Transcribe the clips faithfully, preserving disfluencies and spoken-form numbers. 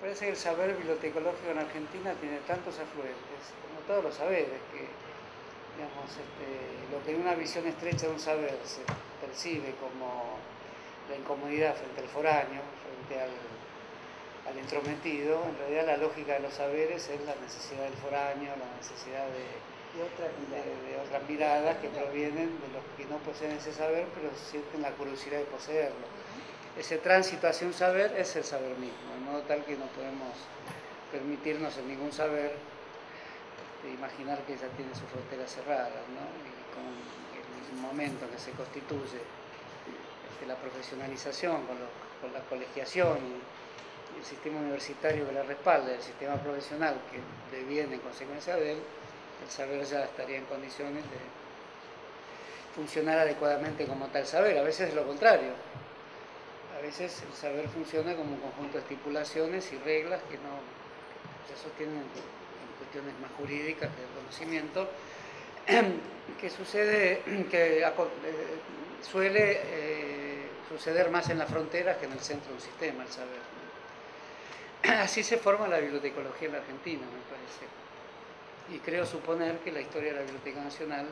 parece que el saber bibliotecológico en Argentina tiene tantos afluentes, como todos los saberes, que digamos, este, lo que en una visión estrecha de un saber se percibe como la incomodidad frente al foráneo, frente al, al entrometido, en realidad la lógica de los saberes es la necesidad del foráneo, la necesidad de, de, otra de, de otras miradas que provienen de los que no poseen ese saber, pero sienten la curiosidad de poseerlo. Ese tránsito hacia un saber es el saber mismo, de modo tal que no podemos permitirnos en ningún saber de imaginar que ya tiene sus fronteras cerradas, ¿no? Y con el momento en que se constituye este, la profesionalización, con, lo, con la colegiación y el sistema universitario que la respalda, el sistema profesional que deviene en consecuencia de él, el saber ya estaría en condiciones de funcionar adecuadamente como tal saber. A veces es lo contrario. A veces el saber funciona como un conjunto de estipulaciones y reglas que no se sostienen en cuestiones más jurídicas que de conocimiento, que sucede, que eh, suele eh, suceder más en las fronteras que en el centro de un sistema, el saber. Así se forma la bibliotecología en la Argentina, me parece. Y creo suponer que la historia de la Biblioteca Nacional,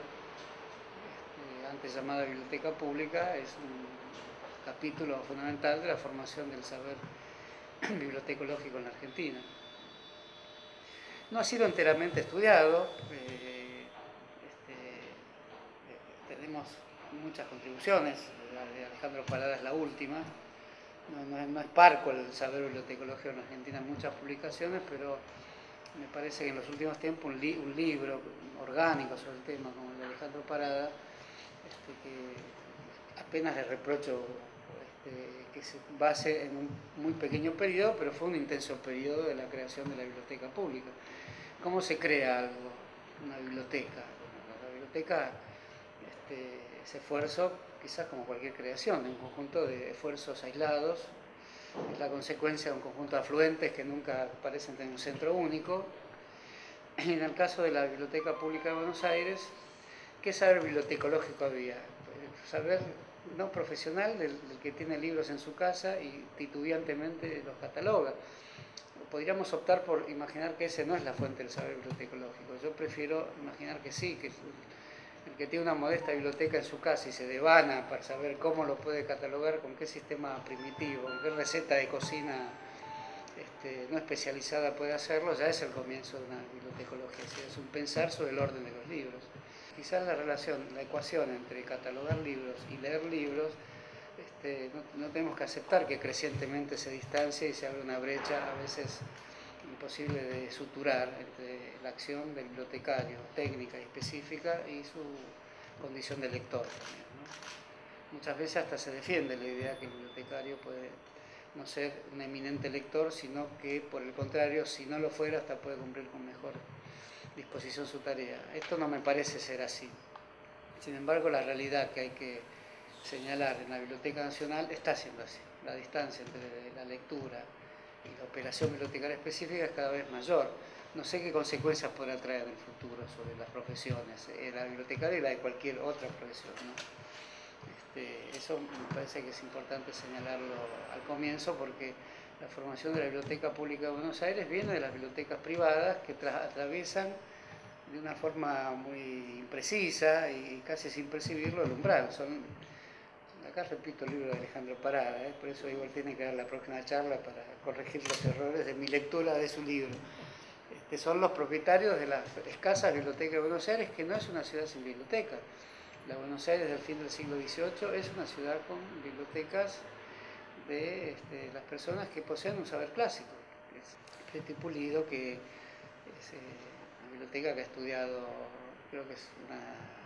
eh, antes llamada Biblioteca Pública, es un capítulo fundamental de la formación del saber bibliotecológico en la Argentina. No ha sido enteramente estudiado, eh, este, eh, tenemos muchas contribuciones, la de Alejandro Parada es la última, no, no, no es parco el saber bibliotecológico en la Argentina, muchas publicaciones, pero me parece que en los últimos tiempos un, li un libro orgánico sobre el tema como el de Alejandro Parada, este, que apenas le reprocho este, que se base en un muy pequeño periodo, pero fue un intenso periodo de la creación de la biblioteca pública. ¿Cómo se crea algo? Una biblioteca. La biblioteca, este, ese esfuerzo, quizás como cualquier creación, de un conjunto de esfuerzos aislados, es la consecuencia de un conjunto de afluentes que nunca parecen tener un centro único. Y en el caso de la Biblioteca Pública de Buenos Aires, ¿qué saber bibliotecológico había? Saber no profesional del, del que tiene libros en su casa y titubeantemente los cataloga. Podríamos optar por imaginar que ese no es la fuente del saber bibliotecológico. Yo prefiero imaginar que sí, que el que tiene una modesta biblioteca en su casa y se devana para saber cómo lo puede catalogar, con qué sistema primitivo, con qué receta de cocina este, no especializada puede hacerlo, ya es el comienzo de una bibliotecología, es un pensar sobre el orden de los libros. Quizás la relación, la ecuación entre catalogar libros y leer libros, este, no, no tenemos que aceptar que crecientemente se distancia y se abre una brecha a veces imposible de suturar entre la acción del bibliotecario técnica y específica y su condición de lector también, ¿no? Muchas veces hasta se defiende la idea que el bibliotecario puede no ser un eminente lector, sino que por el contrario, si no lo fuera, hasta puede cumplir con mejor disposición su tarea. Esto no me parece ser así. Sin embargo, la realidad que hay que señalar en la Biblioteca Nacional está siendo así. La distancia entre la lectura y la operación bibliotecaria específica es cada vez mayor. No sé qué consecuencias podrá traer en el futuro sobre las profesiones, eh, la bibliotecaria y la de cualquier otra profesión, ¿no? Este, eso me parece que es importante señalarlo al comienzo porque la formación de la Biblioteca Pública de Buenos Aires viene de las bibliotecas privadas que atraviesan de una forma muy imprecisa y casi sin percibirlo el umbral. Son, acá repito el libro de Alejandro Parada, ¿eh? Por eso igual tiene que dar la próxima charla para corregir los errores de mi lectura de su libro. Este, son los propietarios de las escasas bibliotecas de Buenos Aires, que no es una ciudad sin biblioteca. La Buenos Aires del fin del siglo dieciocho es una ciudad con bibliotecas de este, las personas que poseen un saber clásico. Es Preti Pulido, que es eh, una biblioteca que ha estudiado, creo que es una,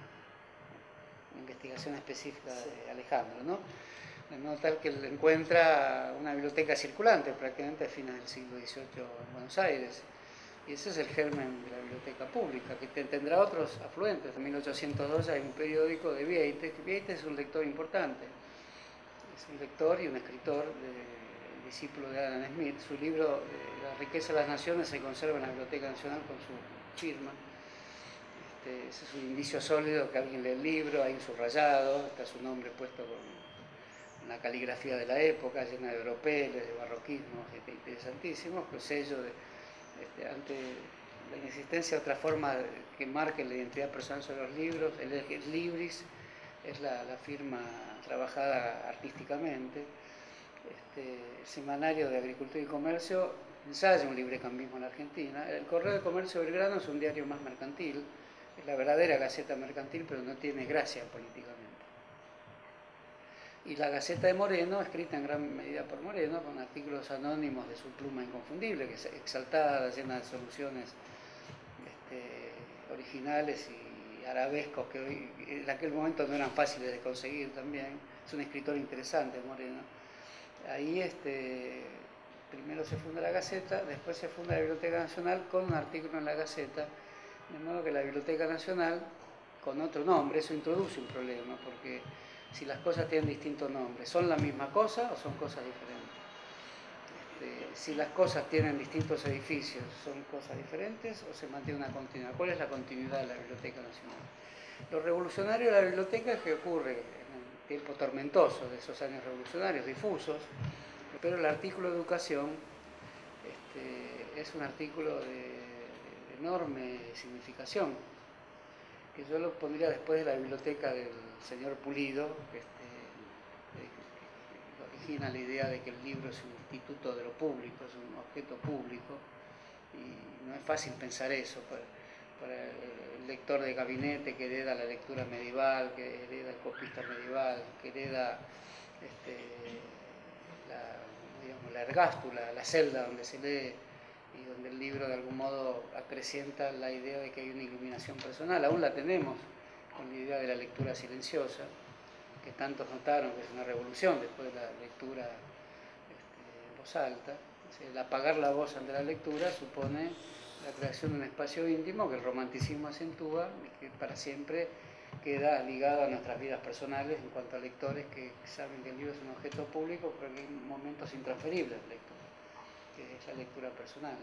una investigación específica de Alejandro, ¿no? De modo tal que él encuentra una biblioteca circulante prácticamente a fines del siglo dieciocho en Buenos Aires. Y ese es el germen de la biblioteca pública, que tendrá otros afluentes. En mil ochocientos dos hay un periódico de Vieites, que Vieites es un lector importante. Es un lector y un escritor, de, discípulo de Adam Smith. Su libro, eh, La riqueza de las naciones, se conserva en la Biblioteca Nacional con su firma. Este, ese es un indicio sólido que alguien lee el libro, hay un subrayado, está su nombre puesto con, una caligrafía de la época llena de bropeles, de barroquismos interesantísimos, el sello de, este, ante la inexistencia de otra forma que marque la identidad personal sobre los libros, el ex libris es la, la firma trabajada artísticamente. Este, el Semanario de Agricultura y Comercio ensaya un librecambismo en la Argentina. El Correo de Comercio Belgrano es un diario más mercantil, es la verdadera Gaceta mercantil, pero no tiene gracia políticamente. Y la Gaceta de Moreno, escrita en gran medida por Moreno, con artículos anónimos de su pluma inconfundible, que es exaltada, llena de soluciones este, originales y arabescos que hoy, en aquel momento no eran fáciles de conseguir también. Es un escritor interesante, Moreno. Ahí este, primero se funda la Gaceta, después se funda la Biblioteca Nacional con un artículo en la Gaceta, de modo que la Biblioteca Nacional, con otro nombre, eso introduce un problema, porque si las cosas tienen distintos nombres, ¿son la misma cosa o son cosas diferentes? Este, si las cosas tienen distintos edificios, ¿son cosas diferentes o se mantiene una continuidad? ¿Cuál es la continuidad de la Biblioteca Nacional? Lo revolucionario de la biblioteca es que ocurre en el tiempo tormentoso de esos años revolucionarios, difusos, pero el artículo de educación este, es un artículo de, de enorme significación, que yo lo pondría después de la biblioteca del señor Pulido, que, este, que, que origina la idea de que el libro es un instituto de lo público, es un objeto público, y no es fácil pensar eso para, para el lector de gabinete que hereda la lectura medieval, que hereda el copista medieval, que hereda este, la, digamos, la ergástula, la celda donde se lee y donde el libro de algún modo acrecienta la idea de que hay una iluminación personal. Aún la tenemos con la idea de la lectura silenciosa, que tantos notaron que es una revolución después de la lectura este, en voz alta. O sea, el apagar la voz ante la lectura supone la creación de un espacio íntimo que el romanticismo acentúa y que para siempre queda ligado a nuestras vidas personales en cuanto a lectores que saben que el libro es un objeto público, pero que hay momentos intransferibles de lectura, que es la lectura personal.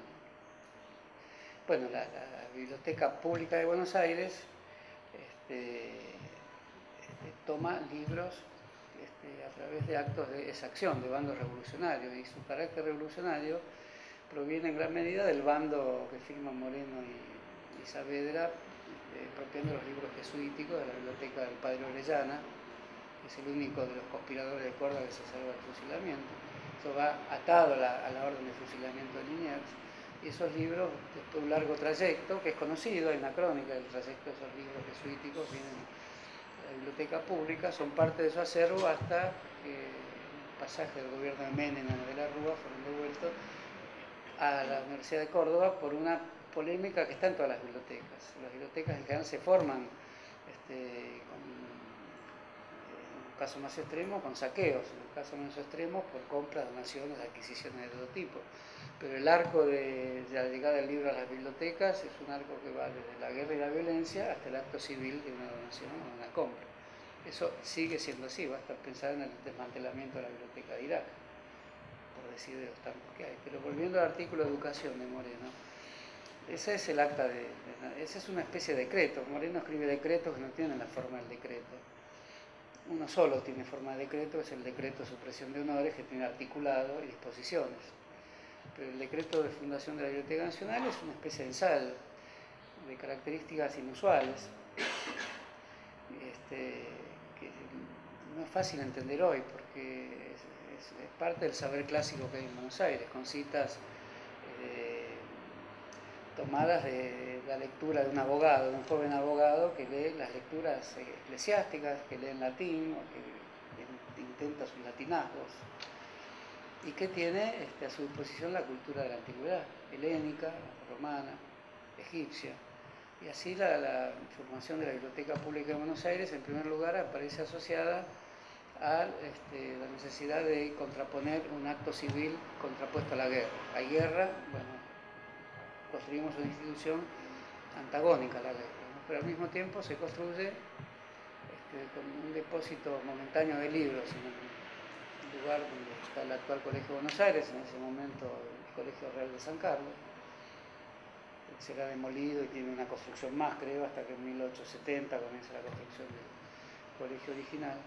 Bueno, la, la Biblioteca Pública de Buenos Aires este, este, toma libros este, a través de actos de exacción, de bandos revolucionarios, y su carácter revolucionario proviene en gran medida del bando que firman Moreno y, y Saavedra, eh, propiando los libros jesuíticos de la biblioteca del Padre Orellana, que es el único de los conspiradores de Córdoba que se salva del fusilamiento. Eso va atado a la, a la orden de fusilamiento de Liniers, y esos libros, después de un largo trayecto, que es conocido, hay una crónica del trayecto de esos libros jesuíticos, vienen a la biblioteca pública, son parte de su acervo hasta que el pasaje del gobierno de Menem de la Rúa fueron devueltos a la Universidad de Córdoba por una polémica que está en todas las bibliotecas. Las bibliotecas en general se forman, este, con, en un caso más extremo, con saqueos, en un caso menos extremo, por compras, donaciones, adquisiciones de todo tipo. Pero el arco de, de la llegada del libro a las bibliotecas es un arco que va desde la guerra y la violencia hasta el acto civil de una donación o una compra. Eso sigue siendo así, basta pensar en el desmantelamiento de la biblioteca de Irak, por decir de los tantos que hay. Pero volviendo al artículo de educación de Moreno, ese es el acta de, de esa es una especie de decreto. Moreno escribe decretos que no tienen la forma del decreto. Uno solo tiene forma de decreto, es el decreto de supresión de honores, que tiene articulado y disposiciones. Pero el decreto de fundación de la Biblioteca Nacional es una especie de ensayo de características inusuales, este, que no es fácil entender hoy porque es, es, es parte del saber clásico que hay en Buenos Aires, con citas eh, tomadas de la lectura de un abogado, de un joven abogado que lee las lecturas eclesiásticas, que lee en latín o que intenta sus latinazgos, y que tiene este, a su disposición la cultura de la antigüedad, helénica, romana, egipcia. Y así la, la formación de la Biblioteca Pública de Buenos Aires, en primer lugar, aparece asociada a este, la necesidad de contraponer un acto civil contrapuesto a la guerra. Hay guerra, bueno, construimos una institución antagónica a la guerra, ¿no? Pero al mismo tiempo se construye este, con un depósito momentáneo de libros en el lugar donde está el actual Colegio de Buenos Aires, en ese momento el Colegio Real de San Carlos. Será demolido y tiene una construcción más, creo, hasta que en mil ochocientos setenta comienza la construcción del colegio original.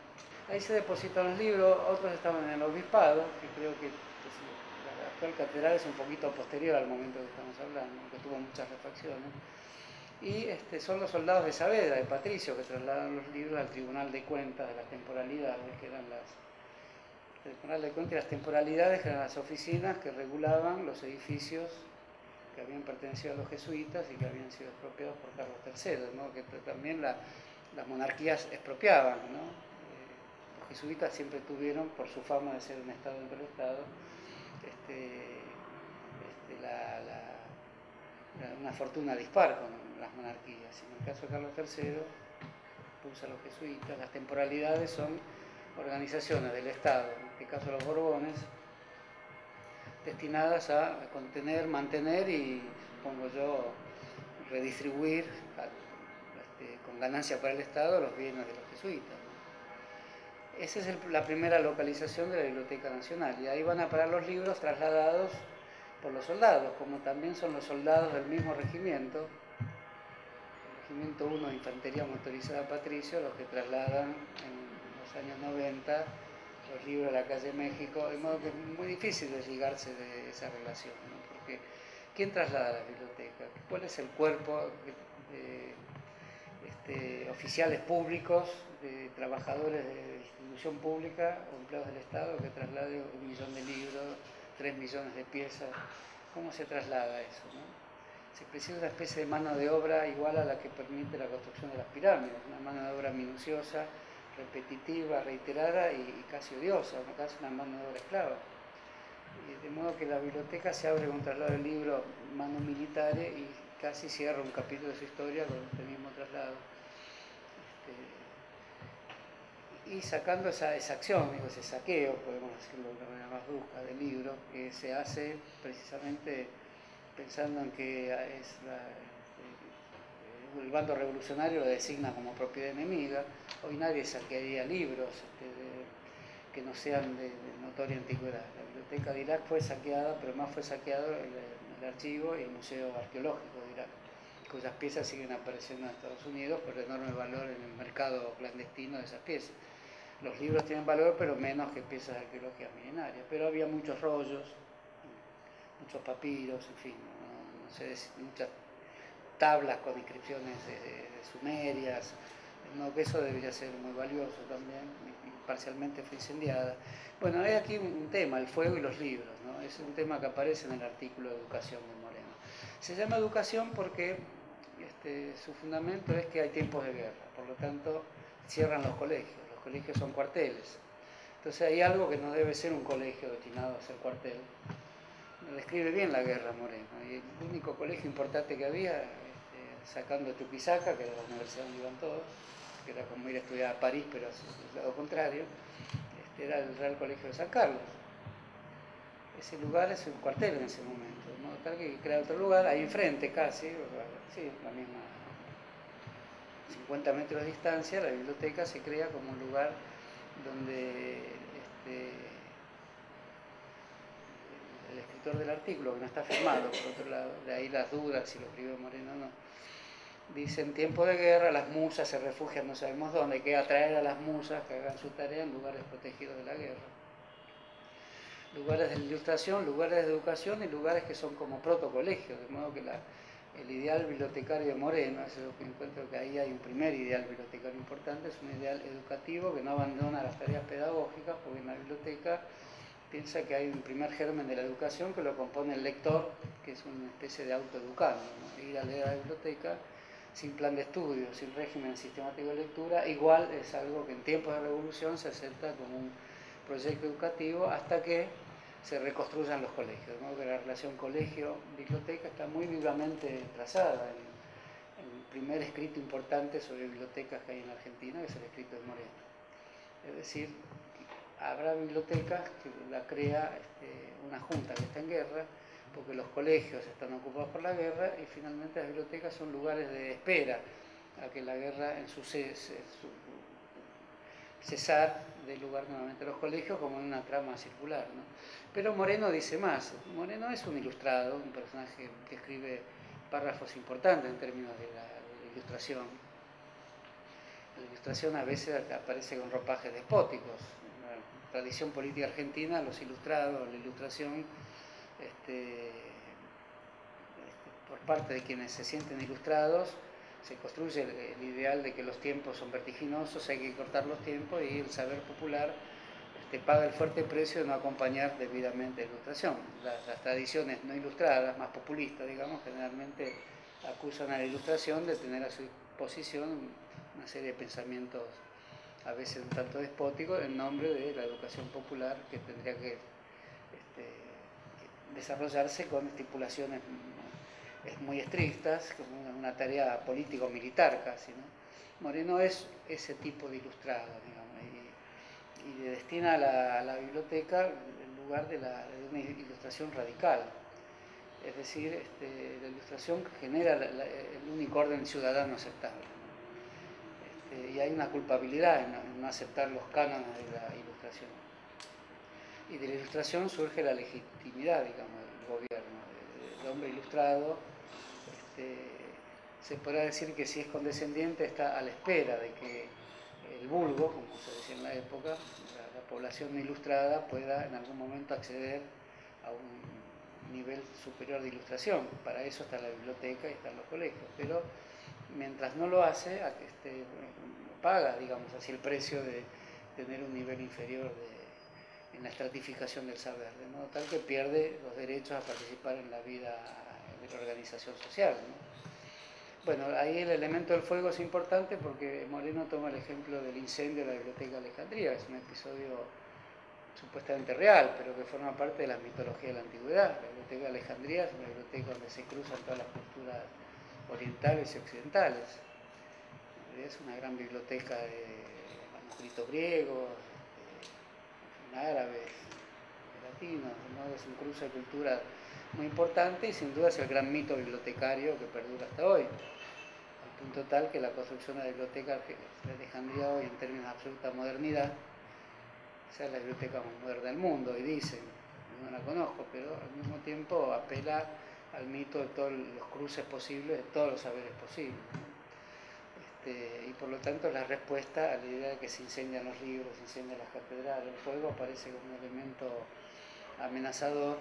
Ahí se depositan los libros, otros estaban en el obispado, que creo que pues, la actual catedral es un poquito posterior al momento que estamos hablando, que tuvo muchas refacciones. Y este, son los soldados de Saavedra, de Patricio, que trasladaron los libros al Tribunal de Cuentas de las temporalidades, que eran las el Tribunal de Cuentas y las temporalidades, que eran las oficinas que regulaban los edificios que habían pertenecido a los jesuitas y que habían sido expropiados por Carlos tercero, ¿no? Que también la, las monarquías expropiaban, ¿no? Eh, los jesuitas siempre tuvieron, por su fama de ser un Estado dentro del Estado, este, este, la, la, la, una fortuna dispar con las monarquías. En el caso de Carlos tercero, puso a los jesuitas, las temporalidades son organizaciones del Estado, en este caso los Borbones, destinadas a contener, mantener y, supongo yo, redistribuir este, con ganancia para el Estado los bienes de los jesuitas. Esa es el, la primera localización de la Biblioteca Nacional, y ahí van a parar los libros trasladados por los soldados, como también son los soldados del mismo regimiento, el Regimiento uno de Infantería Motorizada Patricio, los que trasladan en los años noventa los libros de la calle México, de modo que es muy difícil desligarse de esa relación, ¿no? Porque ¿quién traslada las bibliotecas? ¿Cuál es el cuerpo de, de este, oficiales públicos, de trabajadores de distribución pública o empleados del Estado que traslade un millón de libros, tres millones de piezas? ¿Cómo se traslada eso, no? Se precisa una especie de mano de obra igual a la que permite la construcción de las pirámides, una mano de obra minuciosa, repetitiva, reiterada y, y casi odiosa, casi una mano de obra esclava. Y de modo que la biblioteca se abre con un traslado del libro Manu Militare y casi cierra un capítulo de su historia con este mismo traslado. Este, y sacando esa, esa acción, digo, ese saqueo, podemos decirlo de una manera más brusca, del libro, que se hace precisamente pensando en que es la, el bando revolucionario lo designa como propiedad enemiga. Hoy nadie saquearía libros este, de, que no sean de, de notoria antigüedad. La biblioteca de Irak fue saqueada, pero más fue saqueado el, el archivo y el Museo Arqueológico de Irak, cuyas piezas siguen apareciendo en Estados Unidos por enorme valor en el mercado clandestino de esas piezas. Los libros tienen valor, pero menos que piezas de arqueología milenaria. Pero había muchos rollos, muchos papiros, en fin, no, no sé, muchas tablas con inscripciones de, de, de sumerias, no, que eso debería ser muy valioso también, y parcialmente fue incendiada. Bueno, hay aquí un, un tema, el fuego y los libros, ¿no? Es un tema que aparece en el artículo de Educación de Moreno. Se llama Educación porque este, su fundamento es que hay tiempos de guerra, por lo tanto cierran los colegios, los colegios son cuarteles. Entonces hay algo que no debe ser un colegio destinado a ser cuartel. Describe bien la guerra Moreno, y el único colegio importante que había, este, sacando Chuquisaca, que era la universidad donde iban todos, que era como ir a estudiar a París, pero al lado contrario, este, era el Real Colegio de San Carlos. Ese lugar es un cuartel en ese momento, ¿no? Tal que crea otro lugar, ahí enfrente casi, sí, la misma, cincuenta metros de distancia, la biblioteca se crea como un lugar donde este, el escritor del artículo, que no está firmado, por otro lado, de ahí las dudas si lo escribió Moreno o no, dice: en tiempo de guerra las musas se refugian no sabemos dónde, hay que atraer a las musas que hagan su tarea en lugares protegidos de la guerra. Lugares de ilustración, lugares de educación y lugares que son como protocolegios, de modo que la, el ideal bibliotecario de Moreno, es lo que encuentro que ahí hay un primer ideal bibliotecario importante, es un ideal educativo que no abandona las tareas pedagógicas, porque en la biblioteca piensa que hay un primer germen de la educación que lo compone el lector, que es una especie de autoeducando, ¿no? Ir a leer a la biblioteca sin plan de estudio, sin régimen sistemático de lectura, igual es algo que en tiempos de revolución se acepta como un proyecto educativo hasta que se reconstruyan los colegios, ¿no? Que la relación colegio-biblioteca está muy vivamente trazada en, en el primer escrito importante sobre bibliotecas que hay en Argentina, que es el escrito de Moreno. Es decir, habrá bibliotecas que la crea este, una junta que está en guerra, porque los colegios están ocupados por la guerra y finalmente las bibliotecas son lugares de espera a que la guerra en su, su cesar dé lugar nuevamente a los colegios como en una trama circular, ¿no? Pero Moreno dice más. Moreno es un ilustrado, un personaje que escribe párrafos importantes en términos de la, de la ilustración. La ilustración a veces aparece con ropajes despóticos. En la tradición política argentina, los ilustrados, la ilustración, este, este, por parte de quienes se sienten ilustrados, se construye el, el ideal de que los tiempos son vertiginosos, hay que cortar los tiempos y el saber popular este, paga el fuerte precio de no acompañar debidamente la ilustración. Las, las tradiciones no ilustradas, más populistas, digamos, generalmente acusan a la ilustración de tener a su disposición una serie de pensamientos a veces un tanto despóticos en nombre de la educación popular que tendría que este, desarrollarse con estipulaciones muy estrictas, como una, una tarea político-militar casi, ¿no? Moreno es ese tipo de ilustrado, digamos, y, y le destina a la, a la biblioteca el lugar de, la, de una ilustración radical. Es decir, este, la ilustración genera la, la, el único orden ciudadano aceptable, ¿no? Este, y hay una culpabilidad en no, en no aceptar los cánones de la ilustración. Y de la ilustración surge la legitimidad, digamos, del gobierno. El hombre ilustrado, este, se podrá decir que si es condescendiente está a la espera de que el vulgo, como se decía en la época, la, la población ilustrada pueda en algún momento acceder a un nivel superior de ilustración. Para eso está la biblioteca y están los colegios, pero mientras no lo hace, este, paga, digamos así, el precio de tener un nivel inferior de, en la estratificación del saber, de modo tal que pierde los derechos a participar en la vida de la organización social, ¿no? Bueno, ahí el elemento del fuego es importante porque Moreno toma el ejemplo del incendio de la Biblioteca de Alejandría, es un episodio supuestamente real, pero que forma parte de la mitología de la antigüedad. La Biblioteca de Alejandría es una biblioteca donde se cruzan todas las culturas orientales y occidentales. Es una gran biblioteca de manuscritos griegos, de, árabes, de latinos, ¿no? Es un cruce de cultura muy importante y sin duda es el gran mito bibliotecario que perdura hasta hoy. Al punto tal que la construcción de la biblioteca de Alejandría hoy en términos de absoluta modernidad, esa es la biblioteca más moderna del mundo, y dicen, no la conozco, pero al mismo tiempo apela al mito de todos los cruces posibles, de todos los saberes posibles, ¿no? Este, y por lo tanto la respuesta a la idea de que se incendian los libros, se incendian las catedrales, el fuego aparece como un elemento amenazador.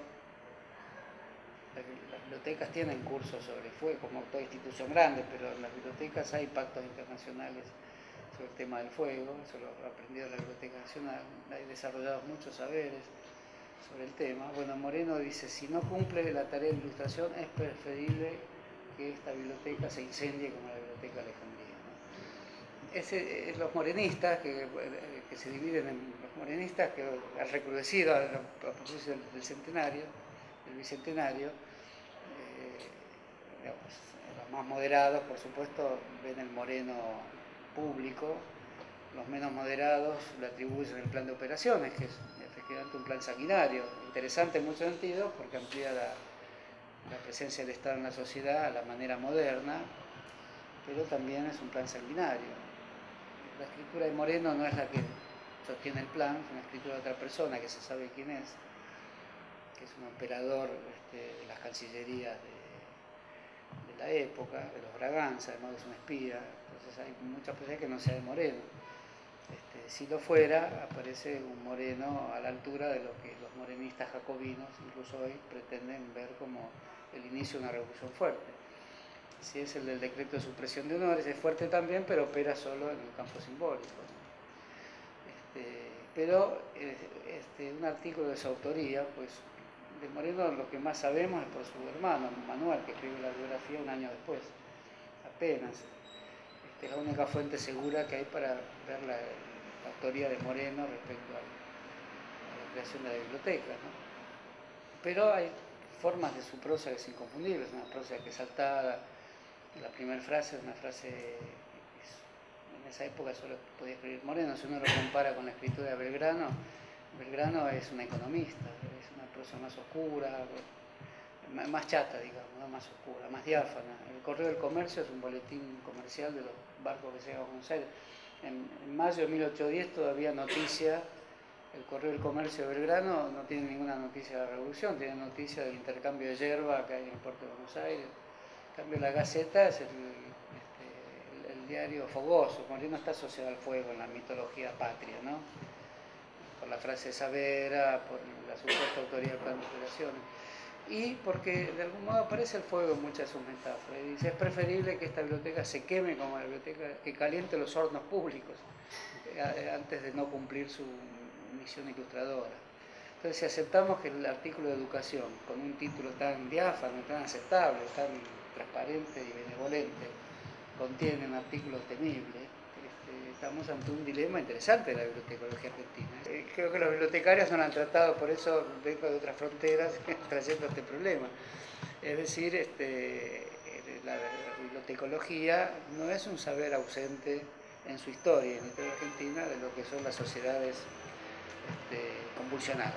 Las bibliotecas tienen cursos sobre fuego, como toda institución grande, pero en las bibliotecas hay pactos internacionales sobre el tema del fuego, eso lo ha aprendido la Biblioteca Nacional, hay desarrollados muchos saberes sobre el tema. Bueno, Moreno dice, si no cumple la tarea de ilustración, es preferible que esta biblioteca se incendie como la Biblioteca Alejandría, ¿no? Ese, los morenistas, que, que se dividen en los morenistas, que han recrudecido a propósito del, del centenario, del bicentenario, eh, digamos, los más moderados, por supuesto, ven el Moreno público, los menos moderados le atribuyen el plan de operaciones, que es efectivamente un plan sanguinario, interesante en muchos sentidos, porque amplía la, la presencia del Estado en la sociedad a la manera moderna, pero también es un plan sanguinario. La escritura de Moreno no es la que sostiene el plan, es una escritura de otra persona que se sabe quién es, que es un operador este, de las cancillerías de, de la época, de los Braganza, además es un espía, entonces hay muchas posibilidades que no sea de Moreno. Este, si lo fuera, aparece un Moreno a la altura de lo que los morenistas jacobinos, incluso hoy, pretenden ver como el inicio de una revolución fuerte. Si es el del decreto de supresión de honores, es fuerte también, pero opera solo en el campo simbólico, ¿no? Este, pero este, un artículo de su autoría, pues de Moreno lo que más sabemos es por su hermano, Manuel, que escribe la biografía un año después, apenas. Este, es la única fuente segura que hay para ver la, la autoría de Moreno respecto a, a la creación de la biblioteca, ¿no? Pero hay formas de su prosa que es inconfundible, es una prosa que es saltada. La primera frase es una frase que en esa época solo podía escribir Moreno. Si uno lo compara con la escritura de Belgrano, Belgrano es un economista, es una prosa más oscura, más chata, digamos, ¿no? Más oscura, más diáfana. El Correo del Comercio es un boletín comercial de los barcos que llegan a Buenos Aires. En, en mayo de mil ochocientos diez todavía noticia, el Correo del Comercio de Belgrano no tiene ninguna noticia de la Revolución, tiene noticia del intercambio de yerba que hay en el puerto de Buenos Aires. En cambio, la Gaceta es el, este, el, el diario fogoso. Moreno está asociado al fuego en la mitología patria, ¿no? Por la frase de Saavedra, por la supuesta autoría del plan de operaciones, y porque de algún modo aparece el fuego en muchas de sus metáforas. Y dice, es preferible que esta biblioteca se queme como la biblioteca, que caliente los hornos públicos, eh, antes de no cumplir su misión ilustradora. Entonces, si aceptamos que el artículo de educación, con un título tan diáfano, tan aceptable, tan transparente y benevolente, contiene un artículo temible, este, estamos ante un dilema interesante de la bibliotecología argentina. Eh, creo que los bibliotecarios no lo han tratado, por eso vengo de otras fronteras trayendo este problema. Es decir, este, la, la bibliotecología no es un saber ausente en su historia, en la historia argentina, de lo que son las sociedades este, convulsionadas.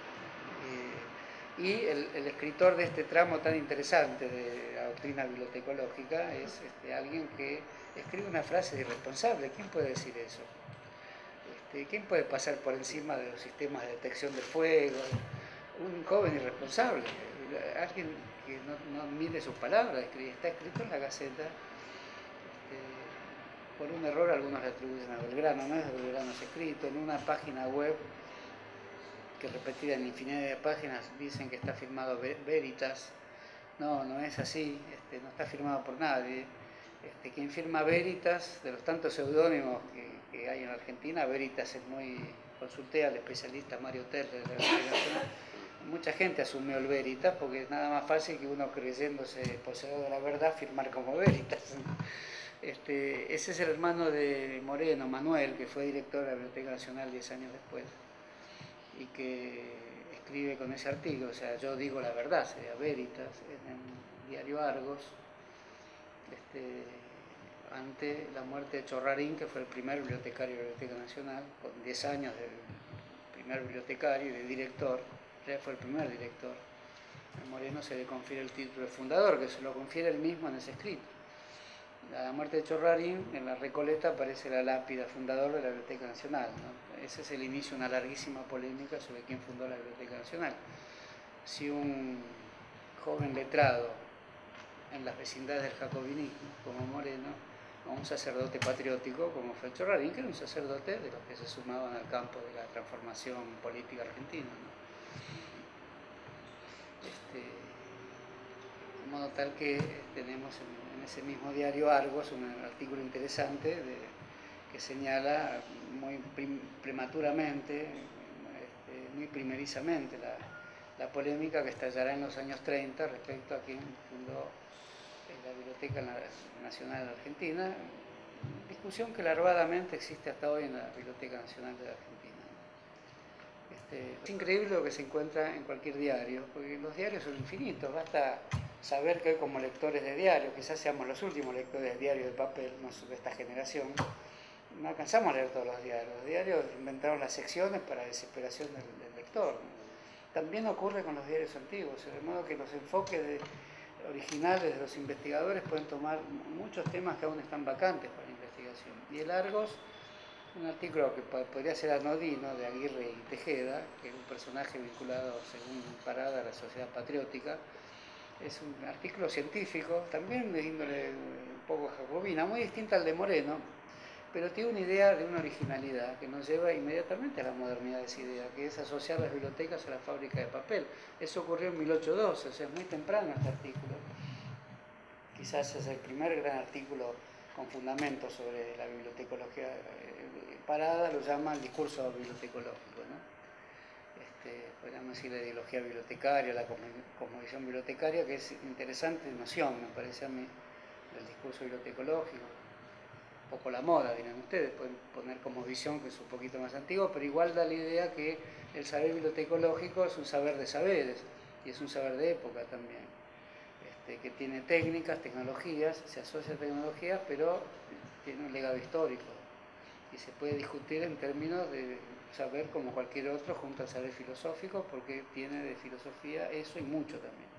Eh, y el, el escritor de este tramo tan interesante de la doctrina bibliotecológica es este, alguien que escribe una frase irresponsable. ¿Quién puede decir eso? Este, ¿Quién puede pasar por encima de los sistemas de detección de fuego? Un joven irresponsable, alguien que no, no mide sus palabras, está escrito en la Gaceta. Este, por un error algunos le atribuyen a Belgrano, no es de Belgrano, es escrito en una página web que repetida en infinidad de páginas dicen que está firmado Veritas. No, no es así, este, no está firmado por nadie. Este, quien firma Veritas, de los tantos seudónimos que, que hay en Argentina, Veritas es muy... Consulté al especialista Mario Terre de la Nacional. Mucha gente asumió el Veritas porque es nada más fácil que uno, creyéndose poseedor de la verdad, firmar como Veritas. Este, ese es el hermano de Moreno, Manuel, que fue director de la Biblioteca Nacional diez años después, y que escribe con ese artículo, o sea, yo digo la verdad, sería Veritas, en el diario Argos, este, ante la muerte de Chorrarín, que fue el primer bibliotecario de la Biblioteca Nacional, con diez años del primer bibliotecario y de director, ya fue el primer director. A Moreno se le confiere el título de fundador, que se lo confiere él mismo en ese escrito. A la muerte de Chorrarín, en la Recoleta aparece la lápida, fundador de la Biblioteca Nacional, ¿no? Ese es el inicio de una larguísima polémica sobre quién fundó la Biblioteca Nacional. Si un joven letrado en las vecindades del jacobinismo, como Moreno, o un sacerdote patriótico, como fue Chorrarín, que era un sacerdote de los que se sumaban al campo de la transformación política argentina, ¿no? Este, de modo tal que tenemos en, en ese mismo diario Argos un artículo interesante de, que señala muy prim, prematuramente, este, muy primerizamente la, la polémica que estallará en los años treinta respecto a quién fundó la Biblioteca Nacional de Argentina, discusión que larvadamente existe hasta hoy en la Biblioteca Nacional de la Argentina. Este, es increíble lo que se encuentra en cualquier diario, porque los diarios son infinitos, basta saber que hoy como lectores de diarios, quizás seamos los últimos lectores de diarios de papel, no de esta generación, no alcanzamos a leer todos los diarios. Los diarios inventaron las secciones para desesperación del, del lector, ¿no? También ocurre con los diarios antiguos, de modo que los enfoques de, originales de los investigadores pueden tomar muchos temas que aún están vacantes para la investigación. Y el Argos, un artículo que podría ser anodino de Aguirre y Tejeda, que es un personaje vinculado, según Parada, a la sociedad patriótica, es un artículo científico, también de índole un poco jacobina, muy distinta al de Moreno, pero tiene una idea de una originalidad que nos lleva inmediatamente a la modernidad de esa idea, que es asociar las bibliotecas a la fábrica de papel. Eso ocurrió en mil ochocientos doce, o sea, es muy temprano este artículo. Quizás es el primer gran artículo con fundamento sobre la bibliotecología. Parada lo llama el discurso bibliotecológico, ¿no? Este, podríamos decir la ideología bibliotecaria, la cosmovisión bibliotecaria, que es interesante noción, me parece a mí, del discurso bibliotecológico. Un poco la moda, dirán ustedes, pueden poner como visión que es un poquito más antiguo, pero igual da la idea que el saber bibliotecológico es un saber de saberes y es un saber de época también, este, que tiene técnicas, tecnologías, se asocia a tecnologías, pero tiene un legado histórico y se puede discutir en términos de saber como cualquier otro junto al saber filosófico, porque tiene de filosofía eso y mucho también.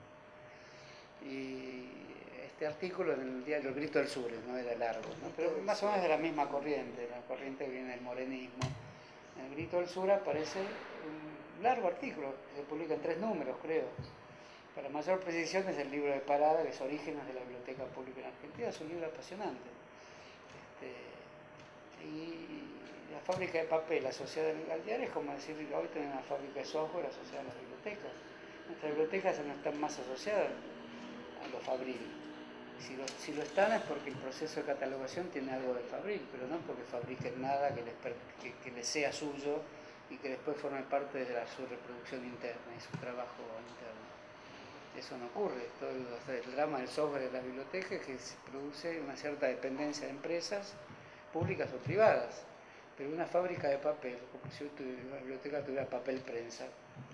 Y este artículo en el diario El Grito del Sur, no era largo, ¿no? Pero más o menos de la misma corriente, la corriente que viene del morenismo. En El Grito del Sur aparece un largo artículo, que se publica en tres números, creo. Para mayor precisión es el libro de Parada, que es Orígenes de la Biblioteca Pública en Argentina, es un libro apasionante. Este, y la fábrica de papel asociada al diario es como decir, hoy tenemos una fábrica de software asociada a las bibliotecas. Nuestras bibliotecas ya no están más asociadas a los Fabril. Si lo, si lo están es porque el proceso de catalogación tiene algo de Fabril, pero no porque fabriquen nada que les, que, que les sea suyo y que después forme parte de la, su reproducción interna y su trabajo interno. Eso no ocurre. Todo el, el drama del software de la biblioteca es que se produce una cierta dependencia de empresas públicas o privadas. Pero una fábrica de papel, como si una biblioteca tuviera papel prensa,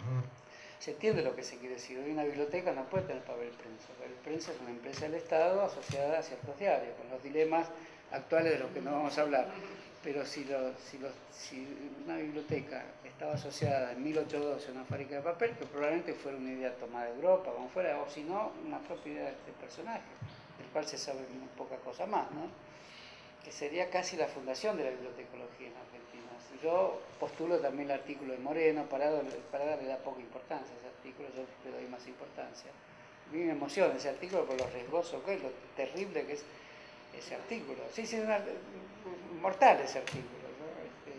se entiende lo que se quiere decir. Hoy una biblioteca no puede tener papel prensa. Papel prensa es una empresa del Estado asociada a ciertos diarios, con los dilemas actuales de los que no vamos a hablar. Pero si, lo, si, lo, si una biblioteca estaba asociada en mil ochocientos doce a una fábrica de papel, que probablemente fuera una idea tomada de Europa, como fuera, o si no, una propia idea de este personaje, del cual se sabe muy poca cosa más, ¿no? Que sería casi la fundación de la bibliotecología en Argentina. Yo postulo también el artículo de Moreno, para, para darle da poca importancia a ese artículo, yo le doy más importancia. A mí me emociona ese artículo por lo riesgoso que es, lo terrible que es ese artículo. Sí, sí, es una, mortal ese artículo, ¿no?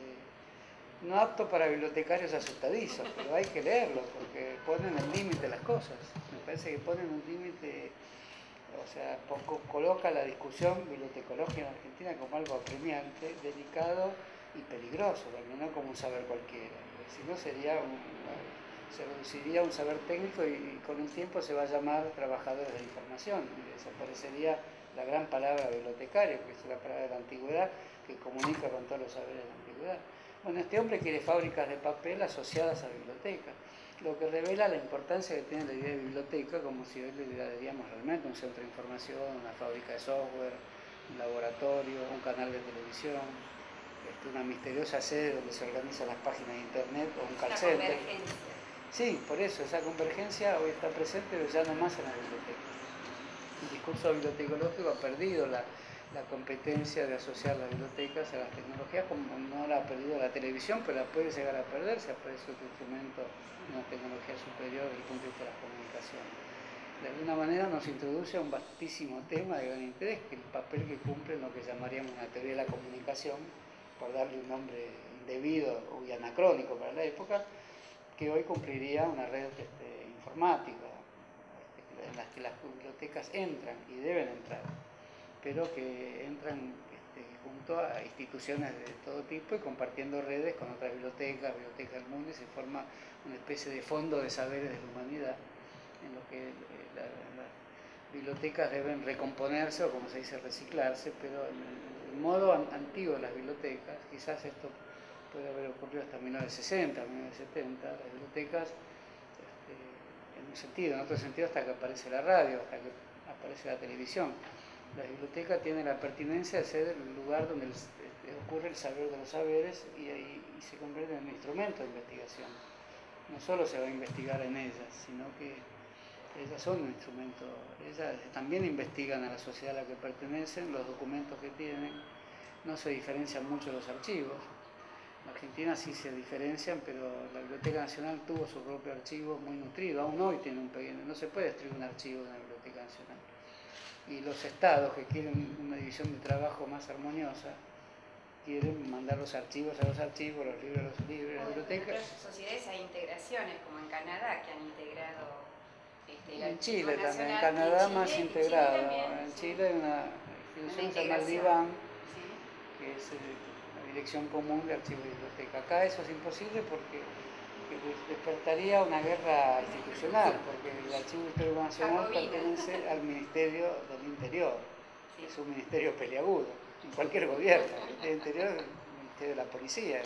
Este, no apto para bibliotecarios asustadizos, pero hay que leerlo porque ponen el límite de las cosas. Me parece que ponen un límite. O sea, poco coloca la discusión bibliotecológica en Argentina como algo apremiante, delicado y peligroso, también no como un saber cualquiera. Si no sería un, se reduciría a un saber técnico y, y con el tiempo se va a llamar trabajadores de la información y desaparecería la gran palabra bibliotecario, que es una palabra de la antigüedad que comunica con todos los saberes de la antigüedad. Bueno, este hombre quiere fábricas de papel asociadas a bibliotecas, lo que revela la importancia que tiene la idea de biblioteca, como si hoy le diríamos realmente un centro de información, una fábrica de software, un laboratorio, un canal de televisión, este, una misteriosa sede donde se organizan las páginas de internet o un call center. Sí, por eso, esa convergencia hoy está presente, pero ya no más en la biblioteca. El discurso bibliotecológico ha perdido la, la competencia de asociar las bibliotecas a las tecnologías, como no la ha perdido la televisión, pero la puede llegar a perder si aparece otro instrumento, una tecnología superior desde el punto de vista de la comunicación. De alguna manera nos introduce a un vastísimo tema de gran interés, que es el papel que cumple en lo que llamaríamos una teoría de la comunicación, por darle un nombre indebido y anacrónico para la época, que hoy cumpliría una red este, informática, en las que las bibliotecas entran y deben entrar, pero que entran este, junto a instituciones de todo tipo y compartiendo redes con otras bibliotecas, bibliotecas del mundo, y se forma una especie de fondo de saberes de la humanidad, en lo que eh, la, las bibliotecas deben recomponerse, o como se dice, reciclarse, pero en el modo an antiguo de las bibliotecas, quizás esto puede haber ocurrido hasta mil novecientos sesenta, mil novecientos setenta, las bibliotecas, este, en un sentido, en otro sentido hasta que aparece la radio, hasta que aparece la televisión. La biblioteca tiene la pertinencia de ser el lugar donde el, este, ocurre el saber de los saberes y, y, y se convierte en un instrumento de investigación. No solo se va a investigar en ellas, sino que ellas son un instrumento, ellas también investigan a la sociedad a la que pertenecen, los documentos que tienen, no se diferencian mucho los archivos. En Argentina sí se diferencian, pero la Biblioteca Nacional tuvo su propio archivo muy nutrido, aún hoy tiene un pequeño, no se puede destruir un archivo de la Biblioteca Nacional. Y los estados que quieren una división de trabajo más armoniosa, quieren mandar los archivos a los archivos, los libros a los libros, las bibliotecas. En otras sociedades hay integraciones, como en Canadá, que han integrado este, el en Chile Archivo también, en Nacional, Canadá en Chile, más en integrado. Chile también, En sí. Chile hay una institución que se llama el DIVAN, sí, que es eh, la Dirección Común de Archivos y Biblioteca. Acá eso es imposible porque despertaría una guerra institucional, porque el Archivo Histórico Nacional pertenece al Ministerio del Interior, sí. Es un ministerio peliagudo, en cualquier gobierno. El Interior es el Ministerio de la Policía.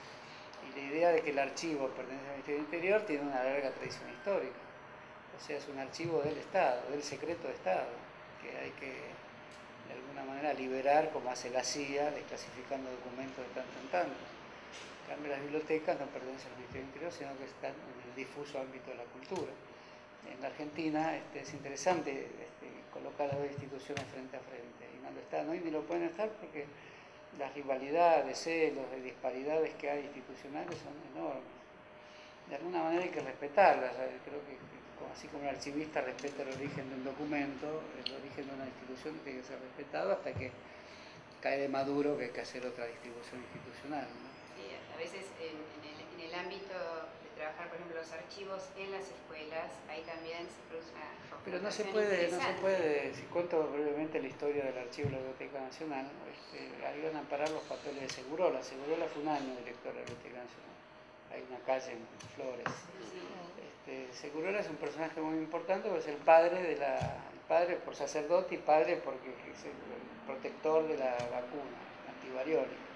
Y la idea de que el archivo pertenece al Ministerio del Interior tiene una larga tradición histórica. O sea, es un archivo del Estado, del secreto de Estado, que hay que, de alguna manera, liberar, como hace la C I A, desclasificando documentos de tanto en tanto. En cambio, las bibliotecas no pertenecen al Ministerio del Interior, sino que están en el difuso ámbito de la cultura. En la Argentina este, es interesante este, colocar las dos instituciones frente a frente, y no lo están hoy ni lo pueden estar porque las rivalidades, celos, de disparidades que hay institucionales son enormes. De alguna manera hay que respetarlas. Creo que, así como el archivista respeta el origen de un documento, el origen de una institución tiene que ser respetado hasta que cae de maduro que hay que hacer otra distribución institucional, ¿no? Sí, a veces en, en, el, en el ámbito de trabajar, por ejemplo, los archivos en las escuelas, ahí también se produce una Pero no se confrontación puede, no se interesante. puede, si cuento brevemente la historia del archivo de la Biblioteca Nacional, este, ahí van a parar los papeles de Segurola. Segurola fue un año director de la Biblioteca Nacional. Hay una calle en Flores. Sí. Este, Segurola es un personaje muy importante porque es el padre de la, el padre por sacerdote y padre porque es el protector de la vacuna antivariólica.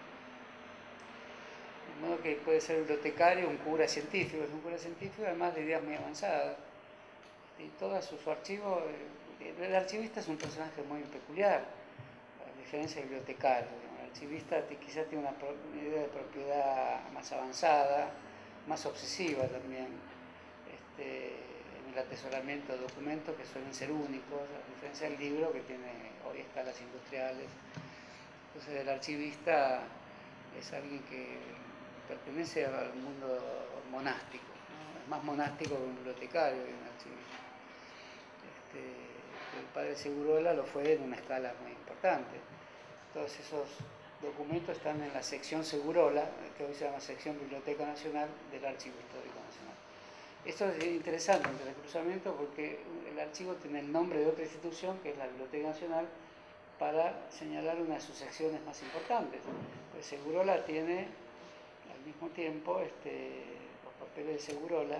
De modo que puede ser bibliotecario, un cura científico, es un cura científico además de ideas muy avanzadas. Y todo su, su archivo, el archivista es un personaje muy peculiar, a diferencia del bibliotecario. El archivista quizás tiene una, una idea de propiedad más avanzada, más obsesiva también, este, en el atesoramiento de documentos que suelen ser únicos, a diferencia del libro que tiene hoy escalas industriales. Entonces el archivista es alguien que pertenece al mundo monástico, ¿no? Es más monástico que un bibliotecario y un archivista. Este, el padre Segurola lo fue en una escala muy importante. Todos esos documentos están en la sección Segurola, que hoy se llama sección Biblioteca Nacional del Archivo Histórico Nacional. Esto es interesante, el cruzamiento, porque el archivo tiene el nombre de otra institución, que es la Biblioteca Nacional, para señalar una de sus secciones más importantes. Pues Segurola tiene, al mismo tiempo, este, los papeles de Segurola,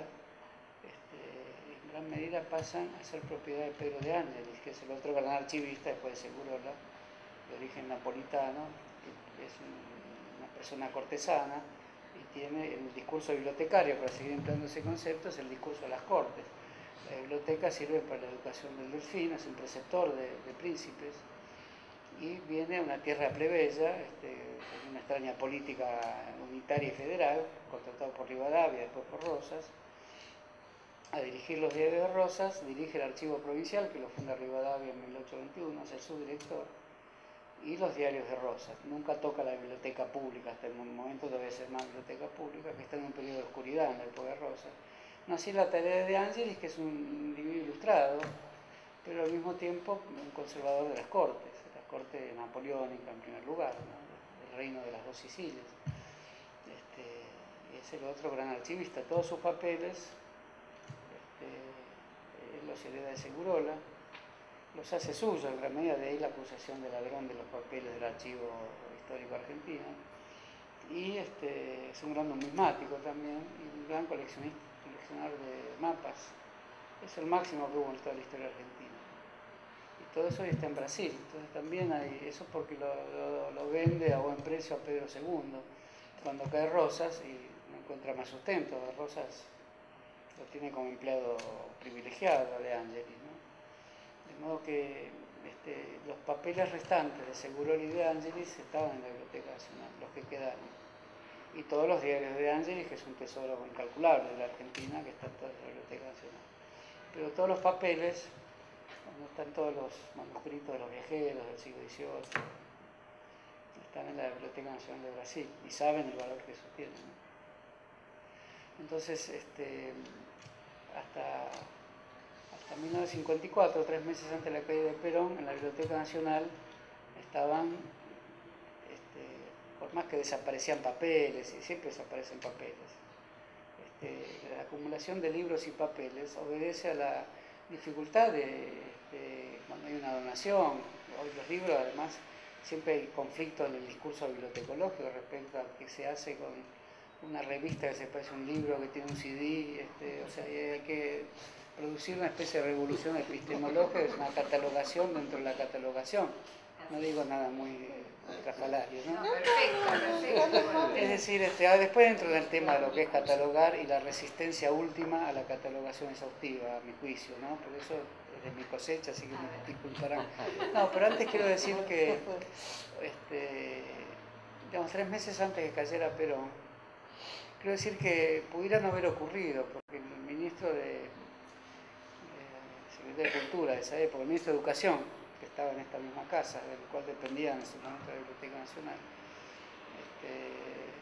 en gran medida pasan a ser propiedad de Pedro de Ángelis, que es el otro gran archivista después de Segurola, de origen napolitano, que es una persona cortesana y tiene el discurso bibliotecario, para seguir empleando ese concepto, es el discurso de las cortes. La biblioteca sirve para la educación del delfín, es un preceptor de, de príncipes y viene a una tierra plebeya, este, con una extraña política unitaria y federal, contratado por Rivadavia, después por Rosas, a dirigir los diarios de Rosas, dirige el archivo provincial, que lo funda Rivadavia en mil ochocientos veintiuno, es el subdirector, y los diarios de Rosas. Nunca toca la biblioteca pública, hasta el momento debe ser más biblioteca pública, que está en un periodo de oscuridad en el poder Rosas. No así la tarea de Ángelis, que es un individuo ilustrado, pero al mismo tiempo un conservador de las cortes, la corte napoleónica en primer lugar, ¿no? El reino de las dos Sicilias. Este, y es el otro gran archivista. Todos sus papeles él los hereda de Segurola, los hace suyos, en gran medida, de ahí la acusación de ladrón de los papeles del Archivo Histórico Argentino. Y este, es un gran numismático también, y un gran coleccionista, coleccionador de mapas. Es el máximo que hubo en toda la historia argentina. Y todo eso está en Brasil, entonces también hay, eso porque lo, lo, lo vende a buen precio a Pedro segundo. Cuando cae Rosas y no encuentra más sustento, Rosas lo tiene como empleado privilegiado de Ángelis, ¿no? De modo que este, los papeles restantes de Segurola y de Ángelis estaban en la Biblioteca Nacional, los que quedaron. Y todos los diarios de Ángelis, que es un tesoro incalculable de la Argentina, que están todos en la Biblioteca Nacional. Pero todos los papeles, no están todos los manuscritos de los viajeros del siglo dieciocho, están en la Biblioteca Nacional de Brasil y saben el valor que eso tiene, ¿no? Entonces, este, hasta, hasta mil novecientos cincuenta y cuatro, tres meses antes de la caída de Perón, en la Biblioteca Nacional estaban, este, por más que desaparecían papeles, y siempre desaparecen papeles, este, la acumulación de libros y papeles obedece a la dificultad de, de cuando hay una donación. Hoy los libros, además, siempre hay conflicto en el discurso bibliotecológico respecto a qué se hace con una revista que se parece a un libro que tiene un C D, este, o sea, hay que producir una especie de revolución epistemológica, es una catalogación dentro de la catalogación. No digo nada muy estrafalario, ¿no? No, perfecto, perfecto. Es decir, este, después entro en el tema de lo que es catalogar y la resistencia última a la catalogación exhaustiva, a mi juicio, ¿no? Por eso es de mi cosecha, así que me disculparán. No, pero antes quiero decir que, este, digamos, tres meses antes que cayera Perón, quiero decir que pudiera no haber ocurrido, porque el ministro de, de Secretaría de Cultura de esa época, el ministro de Educación, que estaba en esta misma casa, del cual dependía en su momento la Biblioteca Nacional, este,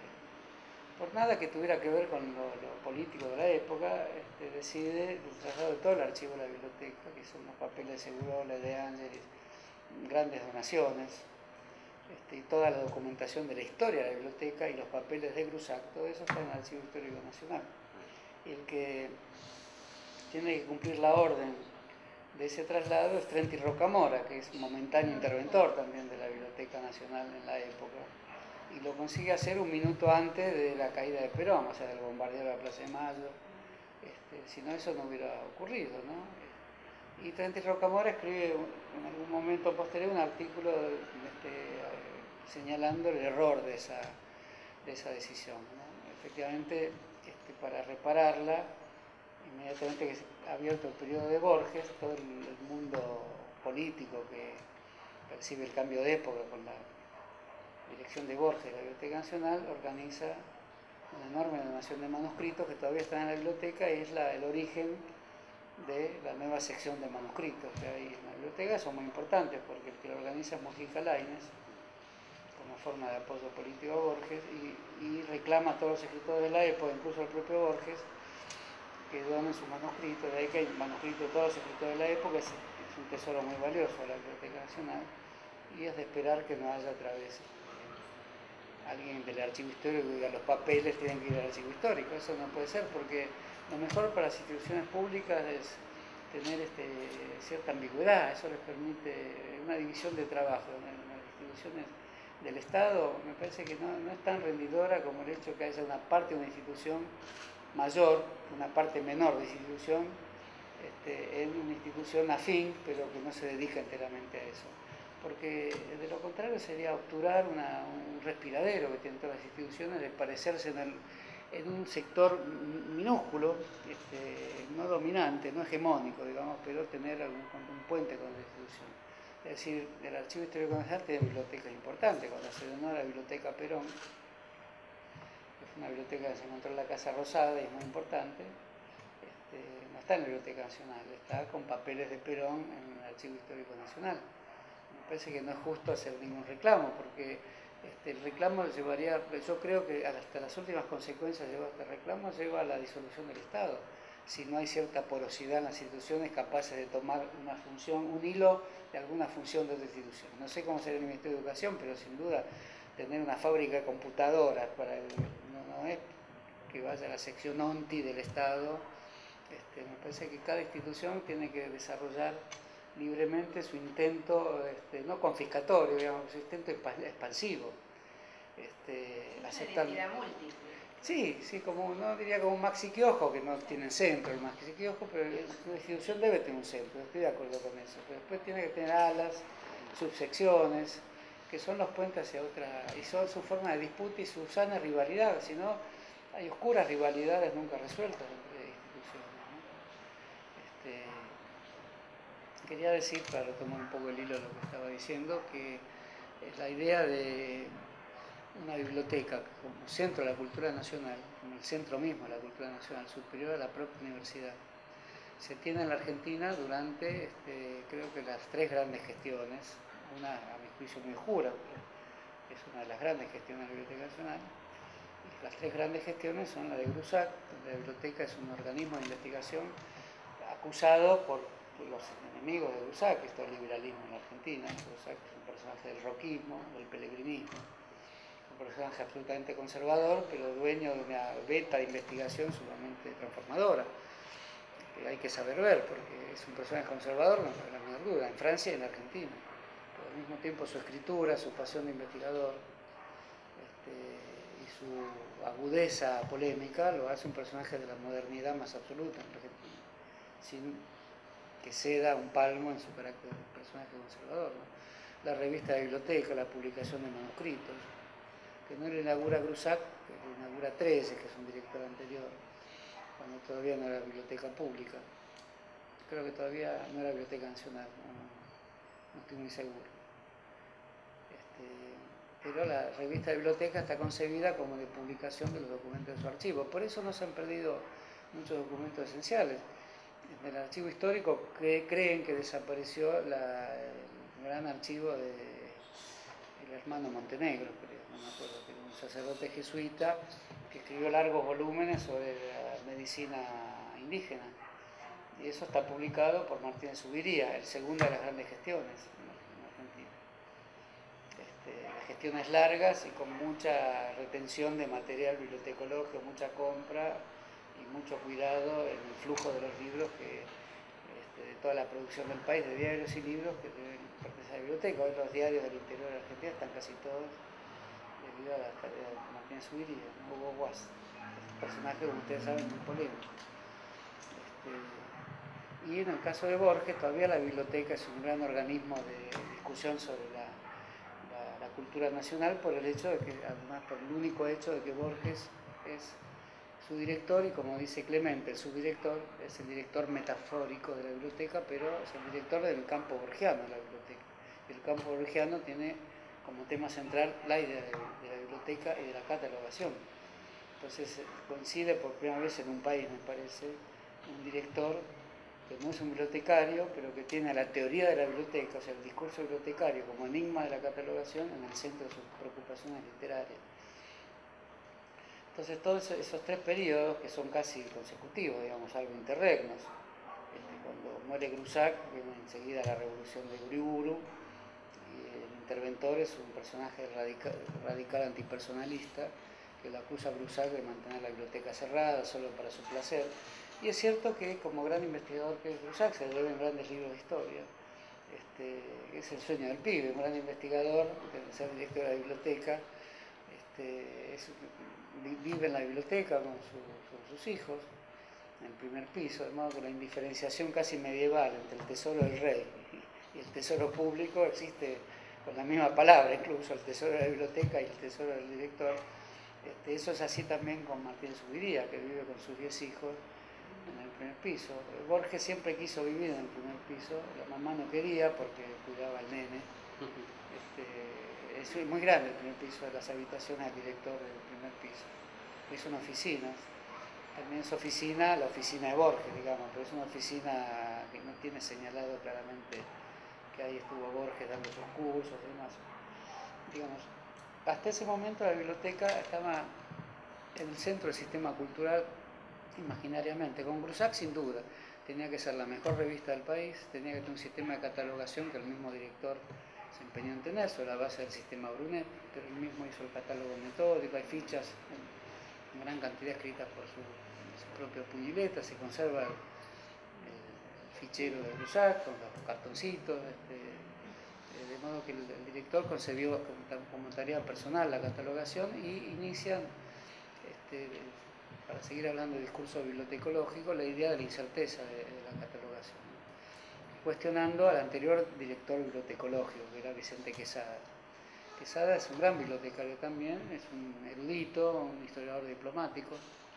por nada que tuviera que ver con lo, lo político de la época, este, decide el traslado de todo el archivo de la biblioteca, que son los papeles de Segurola, de Ángelis, grandes donaciones, este, y toda la documentación de la historia de la biblioteca y los papeles de Grusac, todo eso está en el Archivo Histórico Nacional. Y el que tiene que cumplir la orden de ese traslado es Trenti Rocamora, que es momentáneo interventor también de la Biblioteca Nacional en la época, y lo consigue hacer un minuto antes de la caída de Perón, o sea, del bombardeo de la Plaza de Mayo. Este, si no, eso no hubiera ocurrido, ¿no? Y Trenti Rocamora escribe en algún momento posterior un artículo este, señalando el error de esa, de esa decisión, ¿no? Efectivamente, este, para repararla, inmediatamente que se ha abierto el periodo de Borges, todo el, el mundo político que percibe el cambio de época con la dirección de Borges de la Biblioteca Nacional, organiza una enorme donación de manuscritos que todavía están en la biblioteca y es la, el origen de la nueva sección de manuscritos que hay en la biblioteca. Son muy importantes porque el que lo organiza es Mujica Lainez, como forma de apoyo político a Borges, y, y reclama a todos los escritores de la época, incluso al propio Borges, que donen sus manuscritos. De ahí que hay manuscritos de todos los escritores de la época, es, es un tesoro muy valioso de la Biblioteca Nacional, y es de esperar que no haya otra vez alguien del archivo histórico que diga los papeles tienen que ir al archivo histórico. Eso no puede ser, porque lo mejor para las instituciones públicas es tener este, cierta ambigüedad. Eso les permite una división de trabajo en las instituciones del Estado. Me parece que no, no es tan rendidora como el hecho que haya una parte de una institución mayor, una parte menor de institución este, en una institución afín, pero que no se dedica enteramente a eso. Porque de lo contrario sería obturar una, un respiradero que tienen todas las instituciones de parecerse en, el, en un sector minúsculo, este, no dominante, no hegemónico, digamos, pero tener algún, un puente con la institución. Es decir, el Archivo Histórico Nacional tiene bibliotecas importantes. Cuando se donó la Biblioteca Perón, que fue una biblioteca que se encontró en la Casa Rosada y es muy importante, este, no está en la Biblioteca Nacional, está con papeles de Perón en el Archivo Histórico Nacional. Me parece que no es justo hacer ningún reclamo, porque este, el reclamo llevaría, yo creo que hasta las últimas consecuencias lleva este reclamo, lleva a la disolución del Estado, si no hay cierta porosidad en las instituciones capaces de tomar una función, un hilo de alguna función de otra institución. No sé cómo sería el Ministerio de Educación, pero sin duda tener una fábrica de computadoras para el, no, no es que vaya a la sección ONTI del Estado. Este, me parece que cada institución tiene que desarrollar libremente su intento, este, no confiscatorio, digamos, su intento expansivo. Este, una aceptar... identidad múltiple. Sí, sí, como no diría como un maxi kiosco, que no tiene centro el maxi kiosco, pero la institución debe tener un centro, estoy de acuerdo con eso. Pero después tiene que tener alas, subsecciones, que son los puentes hacia otra, y son su forma de disputa y su sana rivalidad, si no hay oscuras rivalidades nunca resueltas entre instituciones, ¿no? Este, Quería decir, para retomar un poco el hilo de lo que estaba diciendo, que la idea de una biblioteca como centro de la cultura nacional, como el centro mismo de la cultura nacional, superior a la propia universidad, se tiene en la Argentina durante, este, creo que las tres grandes gestiones, una a mi juicio muy oscura, es una de las grandes gestiones de la Biblioteca Nacional, y las tres grandes gestiones son la de Grusac, donde la biblioteca es un organismo de investigación acusado por los enemigos de Grusac, que es todo el liberalismo en la Argentina. Grusac es un personaje del roquismo, del pelegrinismo, un personaje absolutamente conservador, pero dueño de una beta de investigación sumamente transformadora, que hay que saber ver, porque es un personaje conservador, no cabe la menor duda, en Francia y en Argentina. Pero al mismo tiempo su escritura, su pasión de investigador este, y su agudeza polémica lo hace un personaje de la modernidad más absoluta en Argentina, sin que ceda un palmo en su carácter de personaje conservador, ¿no? La revista de biblioteca, la publicación de manuscritos, que no le inaugura Grusac, que le inaugura trece, que es un director anterior, cuando todavía no era biblioteca pública. Creo que todavía no era biblioteca nacional, no, no estoy muy seguro. Este, pero la revista de biblioteca está concebida como de publicación de los documentos de su archivo. Por eso no se han perdido muchos documentos esenciales. En el archivo histórico que creen que desapareció la, el gran archivo de el hermano Montenegro, creo, no me acuerdo, que era un sacerdote jesuita que escribió largos volúmenes sobre la medicina indígena. Y eso está publicado por Martínez Zuviría, el segundo de las grandes gestiones en Argentina. Este, gestiones largas y con mucha retención de material bibliotecológico, mucha compra y mucho cuidado en el flujo de los libros que, este, de toda la producción del país, de diarios y libros que deben pertenecer a la biblioteca. Hoy los diarios del interior de Argentina están casi todos debido a la tarea de Martín Zubiría, Hugo Guas, un personaje, como ustedes saben, muy polémico. Este, y en el caso de Borges, todavía la biblioteca es un gran organismo de discusión sobre la, la, la cultura nacional por el hecho de que, además, por el único hecho de que Borges es su director y, como dice Clemente, el subdirector es el director metafórico de la biblioteca, pero es el director del campo borgiano de la biblioteca. Y el campo borgiano tiene como tema central la idea de, de la biblioteca y de la catalogación. Entonces coincide por primera vez en un país, me parece, un director que no es un bibliotecario, pero que tiene la teoría de la biblioteca, o sea, el discurso bibliotecario como enigma de la catalogación en el centro de sus preocupaciones literarias. Entonces todos esos tres periodos, que son casi consecutivos, digamos, algo interregnos, este, cuando muere Grusac, viene enseguida la revolución de Uriburu, y el interventor es un personaje radical, radical antipersonalista, que lo acusa a Grusac de mantener la biblioteca cerrada solo para su placer. Y es cierto que, como gran investigador que es Grusac, se le deben grandes libros de historia. Este, es el sueño del pibe, un gran investigador, de ser director de la biblioteca, este, es, vive en la biblioteca con, su, con sus hijos, en el primer piso, de modo que la indiferenciación casi medieval entre el tesoro del rey y el tesoro público existe con la misma palabra, incluso el tesoro de la biblioteca y el tesoro del director. Este, eso es así también con Martín Zubiría, que vive con sus diez hijos en el primer piso. Borges siempre quiso vivir en el primer piso, la mamá no quería porque cuidaba al nene. Este, es muy grande el primer piso de las habitaciones del director del primer piso. Es una oficina, también es oficina, la oficina de Borges, digamos, pero es una oficina que no tiene señalado claramente que ahí estuvo Borges dando sus cursos y demás. Digamos, hasta ese momento la biblioteca estaba en el centro del sistema cultural imaginariamente. Con Grusac, sin duda, tenía que ser la mejor revista del país, tenía que tener un sistema de catalogación que el mismo director se empeñó en tener sobre la base del sistema Brunet, pero él mismo hizo el catálogo metódico, hay fichas en gran cantidad escritas por su, su propio puñileta, se conserva el, el fichero de Grusac con los cartoncitos, este, de modo que el, el director concebió como, como tarea personal la catalogación y inician, este, para seguir hablando de discurso bibliotecológico, la idea de la incerteza de, de la catalogación, ¿no? Cuestionando al anterior director bibliotecológico, que era Vicente Quesada. Quesada es un gran bibliotecario también, es un erudito, un historiador diplomático,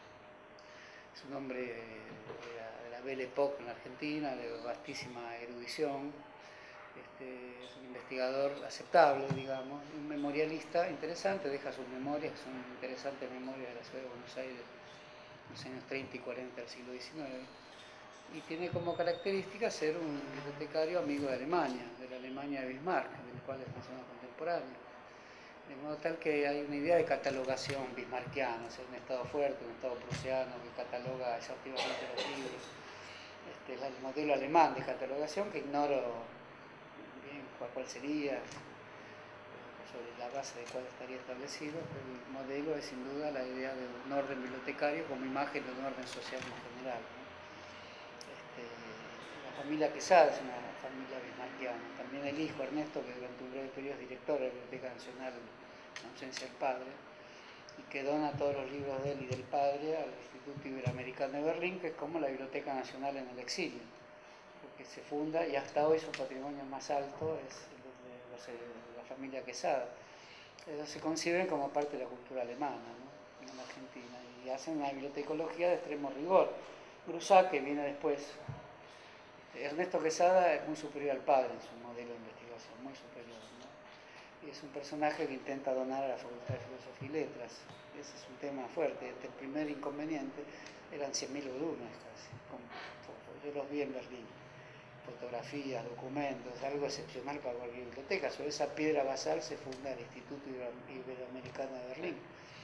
es un hombre de la, de la Belle Époque en la Argentina, de vastísima erudición, este, es un investigador aceptable, digamos, un memorialista interesante, deja sus memorias, que son interesantes memorias de la ciudad de Buenos Aires en los años treinta y cuarenta del siglo diecinueve, y tiene como característica ser un bibliotecario amigo de Alemania, de la Alemania de Bismarck, del cual es nacional contemporáneo. De modo tal que hay una idea de catalogación bismarckiana, o sea, un Estado fuerte, un Estado prusiano que cataloga exhaustivamente los libros. Este, es el modelo alemán de catalogación, que ignoro bien cuál sería, sobre la base de cuál estaría establecido, pero el modelo es sin duda la idea de un orden bibliotecario como imagen de un orden social en general, ¿no? Este, la familia Quesada es una familia bismarckiana. También el hijo Ernesto, que durante un breve periodo es director de la Biblioteca Nacional en ausencia del padre, y que dona todos los libros de él y del padre al Instituto Iberoamericano de Berlín, que es como la Biblioteca Nacional en el exilio, porque se funda y hasta hoy su patrimonio más alto es el de la familia Quesada. Ellos se conciben como parte de la cultura alemana, ¿no?, en la Argentina, y hacen una bibliotecología de extremo rigor. Grusac, que viene después, Ernesto Quesada es muy superior al padre en su modelo de investigación, muy superior, ¿no? Y es un personaje que intenta donar a la Facultad de Filosofía y Letras. Ese es un tema fuerte. Este, el primer inconveniente eran cien mil volúmenes casi. Con, yo los vi en Berlín. Fotografías, documentos, algo excepcional para cualquier biblioteca. Sobre esa piedra basal se funda el Instituto Iberoamericano de Berlín.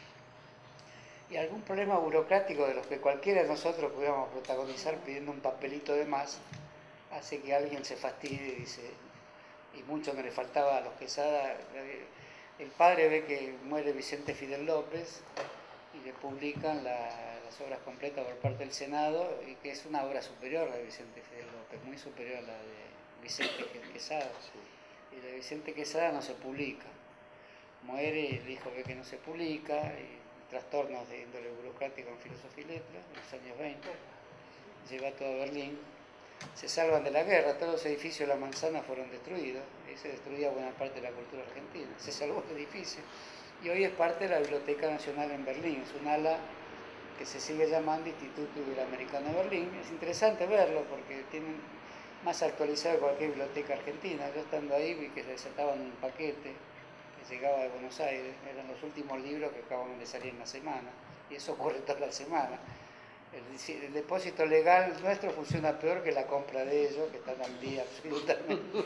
Y algún problema burocrático de los que cualquiera de nosotros pudiéramos protagonizar pidiendo un papelito de más, hace que alguien se fastidie y dice, y mucho que le faltaba a los Quesada, El padre ve que muere Vicente Fidel López y le publican la, las obras completas por parte del Senado, y que es una obra superior a la de Vicente Fidel López, muy superior a la de Vicente Quesada. Y la de Vicente Quesada no se publica. Muere, el hijo ve que no se publica, y trastornos de índole burocrático en filosofía y letras, en los años veinte, lleva todo a Berlín. Se salvan de la guerra, todos los edificios de la manzana fueron destruidos, y se destruía buena parte de la cultura argentina. Se salvó el edificio, y hoy es parte de la Biblioteca Nacional en Berlín, es un ala que se sigue llamando Instituto Iberoamericano de Berlín. Es interesante verlo porque tienen más actualizado que cualquier biblioteca argentina. Yo estando ahí vi que se desataban un paquete que llegaba de Buenos Aires, eran los últimos libros que acababan de salir en la semana, y eso ocurre toda la semana. El, el depósito legal nuestro funciona peor que la compra de ellos, que están al día absolutamente.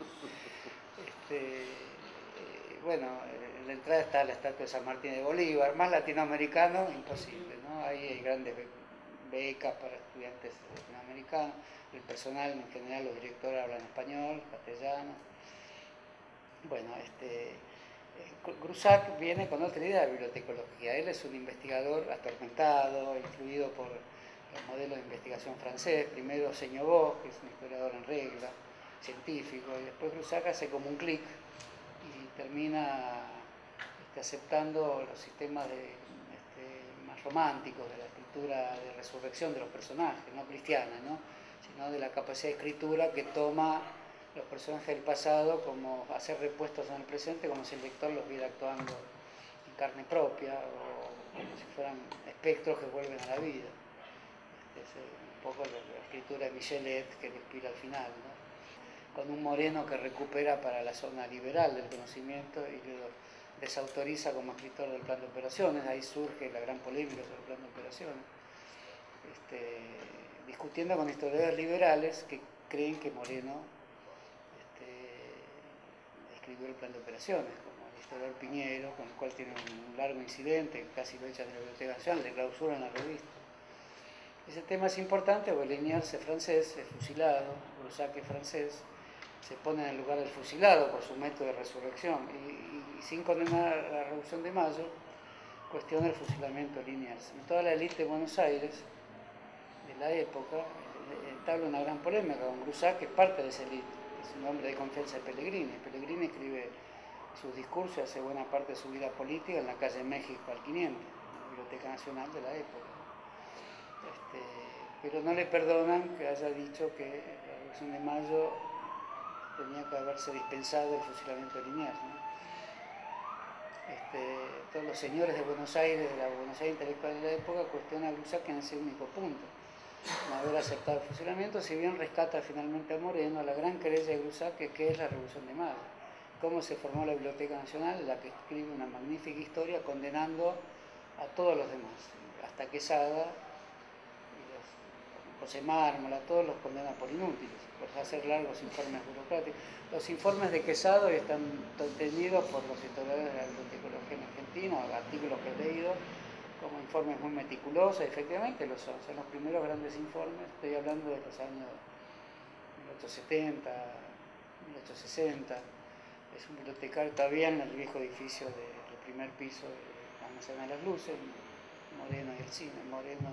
Este, bueno, en la entrada está la estatua de San Martín de Bolívar, más latinoamericano, imposible, ¿no? Ahí hay grandes becas para estudiantes latinoamericanos, el personal en general, los directores hablan español, castellano. Bueno, este, Grusac viene con otra idea de bibliotecología. Él es un investigador atormentado, influido por el modelo de investigación francés. Primero Señobos, que es un historiador en regla, científico, y después Grusac hace como un clic y termina este, aceptando los sistemas de, este, más románticos de la escritura de resurrección de los personajes, no cristiana, ¿no? Sino de la capacidad de escritura que toma los personajes del pasado como hacer repuestos en el presente, como si el lector los viera actuando en carne propia, o como si fueran espectros que vuelven a la vida. Este es un poco la, la escritura de Michelet que le inspira al final, ¿no? Con un Moreno que recupera para la zona liberal del conocimiento y lo desautoriza como escritor del plan de operaciones. Ahí surge la gran polémica sobre el plan de operaciones, este, discutiendo con historiadores liberales que creen que Moreno escribió el plan de operaciones, como el historiador Piñero, con el cual tiene un largo incidente, casi lo echan de la Biblioteca Nacional, le clausuran la revista. Ese tema es importante porque Liniers es francés, es fusilado, Grusac es francés, se pone en el lugar del fusilado por su método de resurrección, y, y, y sin condenar a la Revolución de Mayo, cuestiona el fusilamiento de Liniers. Y toda la élite de Buenos Aires, de la época, entabla una gran polémica con Grusac, que es parte de esa élite. Es un hombre de confianza de Pellegrini. Pellegrini escribe sus discursos y hace buena parte de su vida política en la calle México al quinientos, la Biblioteca Nacional de la época. Este, pero no le perdonan que haya dicho que la Revolución de Mayo tenía que haberse dispensado el fusilamiento de Liniers, ¿no? Este, todos los señores de Buenos Aires, de la Buenos Aires intelectual de la época, cuestionan a Grusac en ese único punto, no haber aceptado el fusilamiento, si bien rescata finalmente a Moreno, a la gran querella de Grusac, que, que es la Revolución de Mayo, cómo se formó la Biblioteca Nacional, en la que escribe una magnífica historia condenando a todos los demás, hasta Quesada, y los, José Mármola, todos los condena por inútiles, por hacer largos informes burocráticos. Los informes de Quesada están tenidos por los historiadores de la bibliotecología en Argentina, artículos que he leído, como informes muy meticulosos, efectivamente lo son, son los primeros grandes informes, estoy hablando de los años mil ochocientos setenta, mil ochocientos sesenta, es un bibliotecario todavía en el viejo edificio del de, primer piso de la Manzana de las Luces, Moreno y el cine, Moreno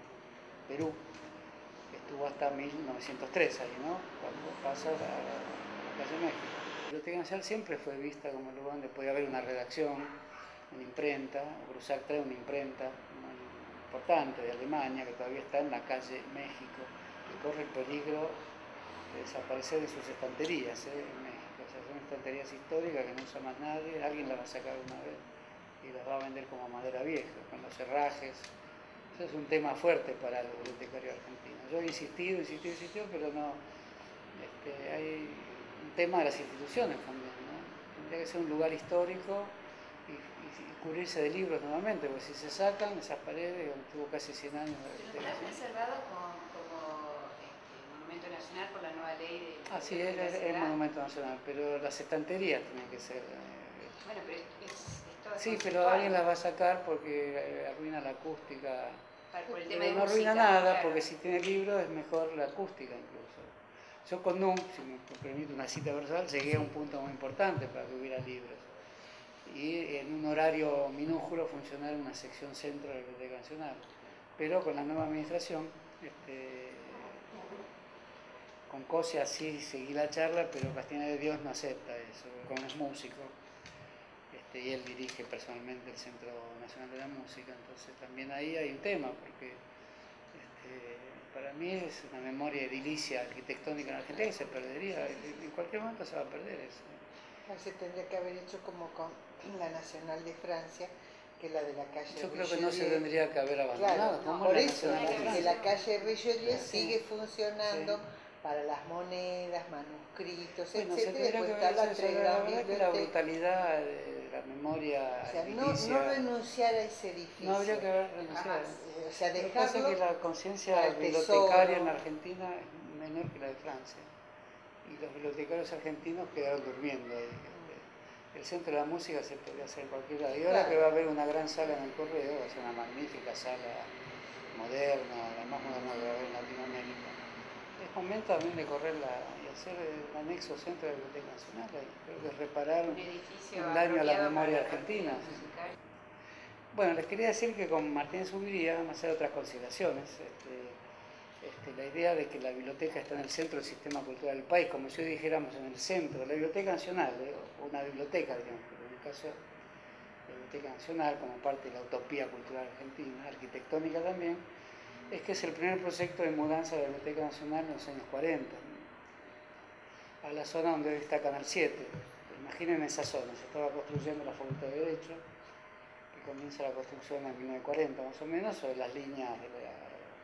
y Perú, estuvo hasta mil novecientos tres ahí, ¿no? Cuando pasa a la calle México. La Biblioteca Nacional siempre fue vista como el lugar donde podía haber una redacción, una imprenta. Grusac trae una imprenta muy importante de Alemania que todavía está en la calle México, que corre el peligro de desaparecer de sus estanterías, ¿eh? En México. O sea, son estanterías históricas que no usa más nadie, alguien las va a sacar una vez y las va a vender como madera vieja, con los herrajes. Eso es un tema fuerte para el bibliotecario argentino. Yo he insistido, insistido, insistido, pero no. Este, hay un tema de las instituciones también, ¿no? Tendría que ser un lugar histórico y, y, y cubrirse de libros nuevamente, porque si se sacan esas paredes, tuvo casi cien años de ¿Pero está preservado como, como este, monumento nacional por la nueva ley de... Ah, sí, es, es, es monumento nacional, pero las estanterías tienen que ser... Eh, bueno, pero es, es todo sí, pero alguien las va a sacar porque arruina la acústica. Por el tema Pero de no arruina música, nada, claro. porque si tiene libros es mejor la acústica incluso. Yo con N U M, si me permite una cita personal, llegué a un punto muy importante para que hubiera libros. Y en un horario minúsculo funcionar una sección centro de la Biblioteca Nacional. Pero con la nueva administración, este, con Cosia sí seguí la charla, pero Castiña de Dios no acepta eso, como es músico, este, y él dirige personalmente el Centro Nacional de la Música, entonces también ahí hay un tema, porque este, para mí es una memoria edilicia arquitectónica en Argentina que se perdería, en cualquier momento se va a perder eso. Se tendría que haber hecho como con la Nacional de Francia, que es la de la calle Yo creo Richelieu. que no se tendría que haber abandonado. Claro, como por la eso, Nacional de que Francia. la calle Richelieu Sí. sigue funcionando Sí. para las monedas, manuscritos, Bueno, etcétera, se tendría y después que está haber la hecho eso. tres La gran verdad que la biblioteca. brutalidad de la memoria O sea, no, edilicia, no renunciar a ese edificio. no habría que haber renunciado. Eh, O sea, Lo que pasa es dejarlo que la conciencia para el bibliotecaria tesoro. en Argentina es menor que la de Francia. Y los bibliotecarios argentinos quedaron durmiendo ahí. El Centro de la Música se podría hacer en cualquier lado. Y ahora Claro. que va a haber una gran sala en el Correo, va a ser una magnífica sala moderna, la más moderna que va a haber en Latinoamérica. Es momento también de correrla y hacer el anexo centro de la Biblioteca Nacional. Y creo que es reparar Un edificio un daño a la apropiado memoria para la argentina. actividad musical. Bueno, les quería decir que con Martínez Ubiría vamos a hacer otras consideraciones. Este, este, la idea de que la biblioteca está en el centro del sistema cultural del país, como si hoy dijéramos en el centro, la Biblioteca Nacional, ¿eh? Una biblioteca, digamos, pero en el caso de la Biblioteca Nacional, como parte de la utopía cultural argentina, arquitectónica también, es que es el primer proyecto de mudanza de la Biblioteca Nacional en los años cuarenta, a la zona donde hoy está Canal siete. Imaginen esa zona, se estaba construyendo la Facultad de Derecho, que comienza la construcción en mil novecientos cuarenta más o menos, sobre las líneas de la,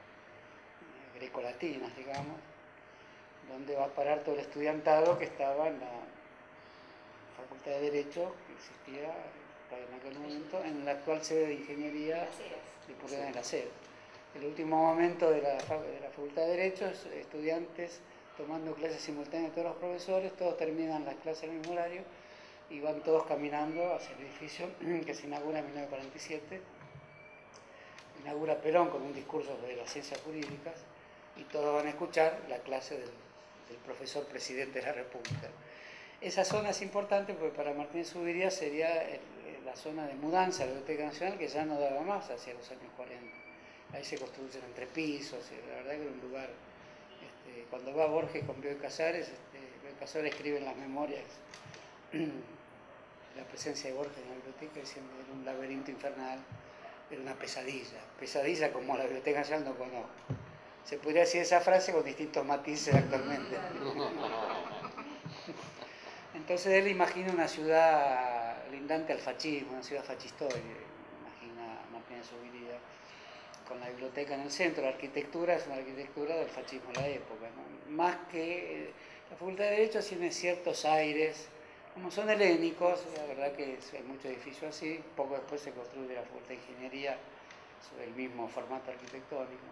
grecolatinas, digamos, donde va a parar todo el estudiantado que estaba en la Facultad de Derecho, que existía en aquel momento, en la actual sede de Ingeniería Disponible en la sede. El último momento de la, de la Facultad de Derecho, estudiantes tomando clases simultáneas de todos los profesores, todos terminan las clases en el mismo horario y van todos caminando hacia el edificio que se inaugura en mil novecientos cuarenta y siete. Inaugura Perón con un discurso de las ciencias jurídicas y todos van a escuchar la clase del, del profesor presidente de la República. Esa zona es importante porque para Martínez Ubiría sería el, la zona de mudanza de la Biblioteca Nacional, que ya no daba más hacia los años cuarenta. Ahí se construyen entre pisos, y la verdad que era un lugar, este, cuando va Borges con Bioy Casares, este, Bioy Casares escribe en las memorias la presencia de Borges en la biblioteca, diciendo que era un laberinto infernal, era una pesadilla, pesadilla como la Biblioteca Nacional no conozco. Se podría decir esa frase con distintos matices actualmente. Entonces él imagina una ciudad lindante al fascismo, una ciudad fascistoide, imagina Martínez Ubiría, con la biblioteca en el centro. La arquitectura es una arquitectura del fascismo de la época, ¿no? Más que eh, la Facultad de Derecho tiene ciertos aires, como son helénicos, la verdad que hay muchos edificios así. Poco después se construye la Facultad de Ingeniería sobre el mismo formato arquitectónico.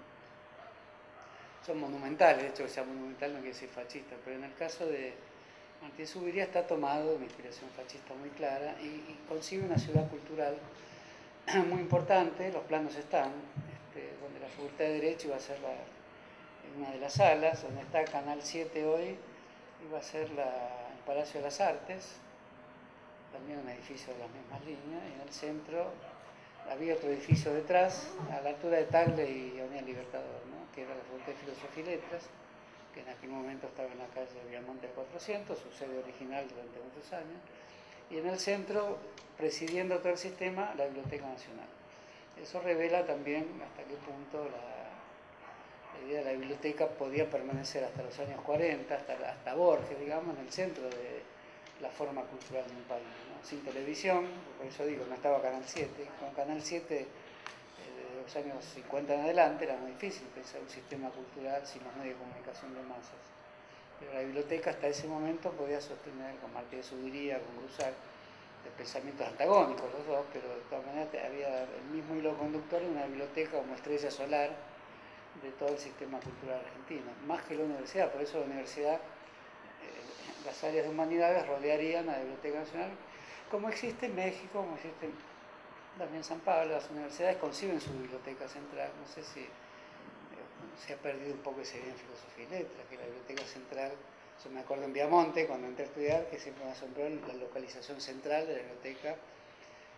Son monumentales, de hecho que sea monumental no quiere decir fascista, pero en el caso de Martínez Ubiría está tomado de una inspiración fascista muy clara y, y concibe una ciudad cultural muy importante. Los planos están, este, donde la Facultad de Derecho iba a ser la, en una de las salas, donde está Canal siete hoy, iba a ser la, el Palacio de las Artes, también un edificio de las mismas líneas, y en el centro había otro edificio detrás, a la altura de Tagle y Avenida Libertador, ¿no? Que era la Facultad de Filosofía y Letras, que en aquel momento estaba en la calle Viamonte cuatrocientos, su sede original durante muchos años, y en el centro, presidiendo todo el sistema, la Biblioteca Nacional. Eso revela también hasta qué punto la, la idea de la biblioteca podía permanecer hasta los años cuarenta, hasta, hasta Borges, digamos, en el centro de la forma cultural de un país, ¿no? Sin televisión, por eso digo, no estaba Canal siete. Con Canal siete, eh, de los años cincuenta en adelante, era muy difícil pensar un sistema cultural sin los medios de comunicación de masas. Pero la biblioteca hasta ese momento podía sostener, con Martínez Ubiría, con Grusac, de pensamientos antagónicos los dos, pero de todas maneras había el mismo hilo conductor en una biblioteca como estrella solar de todo el sistema cultural argentino, más que la universidad. Por eso la universidad, eh, las áreas de humanidades rodearían a la Biblioteca Nacional, como existe en México, como existe también en San Pablo. Las universidades conciben su biblioteca central. No sé si se ha perdido un poco esa idea en filosofía y letras, que la biblioteca central, yo me acuerdo en Viamonte, cuando entré a estudiar, que siempre me asombró la localización central de la biblioteca,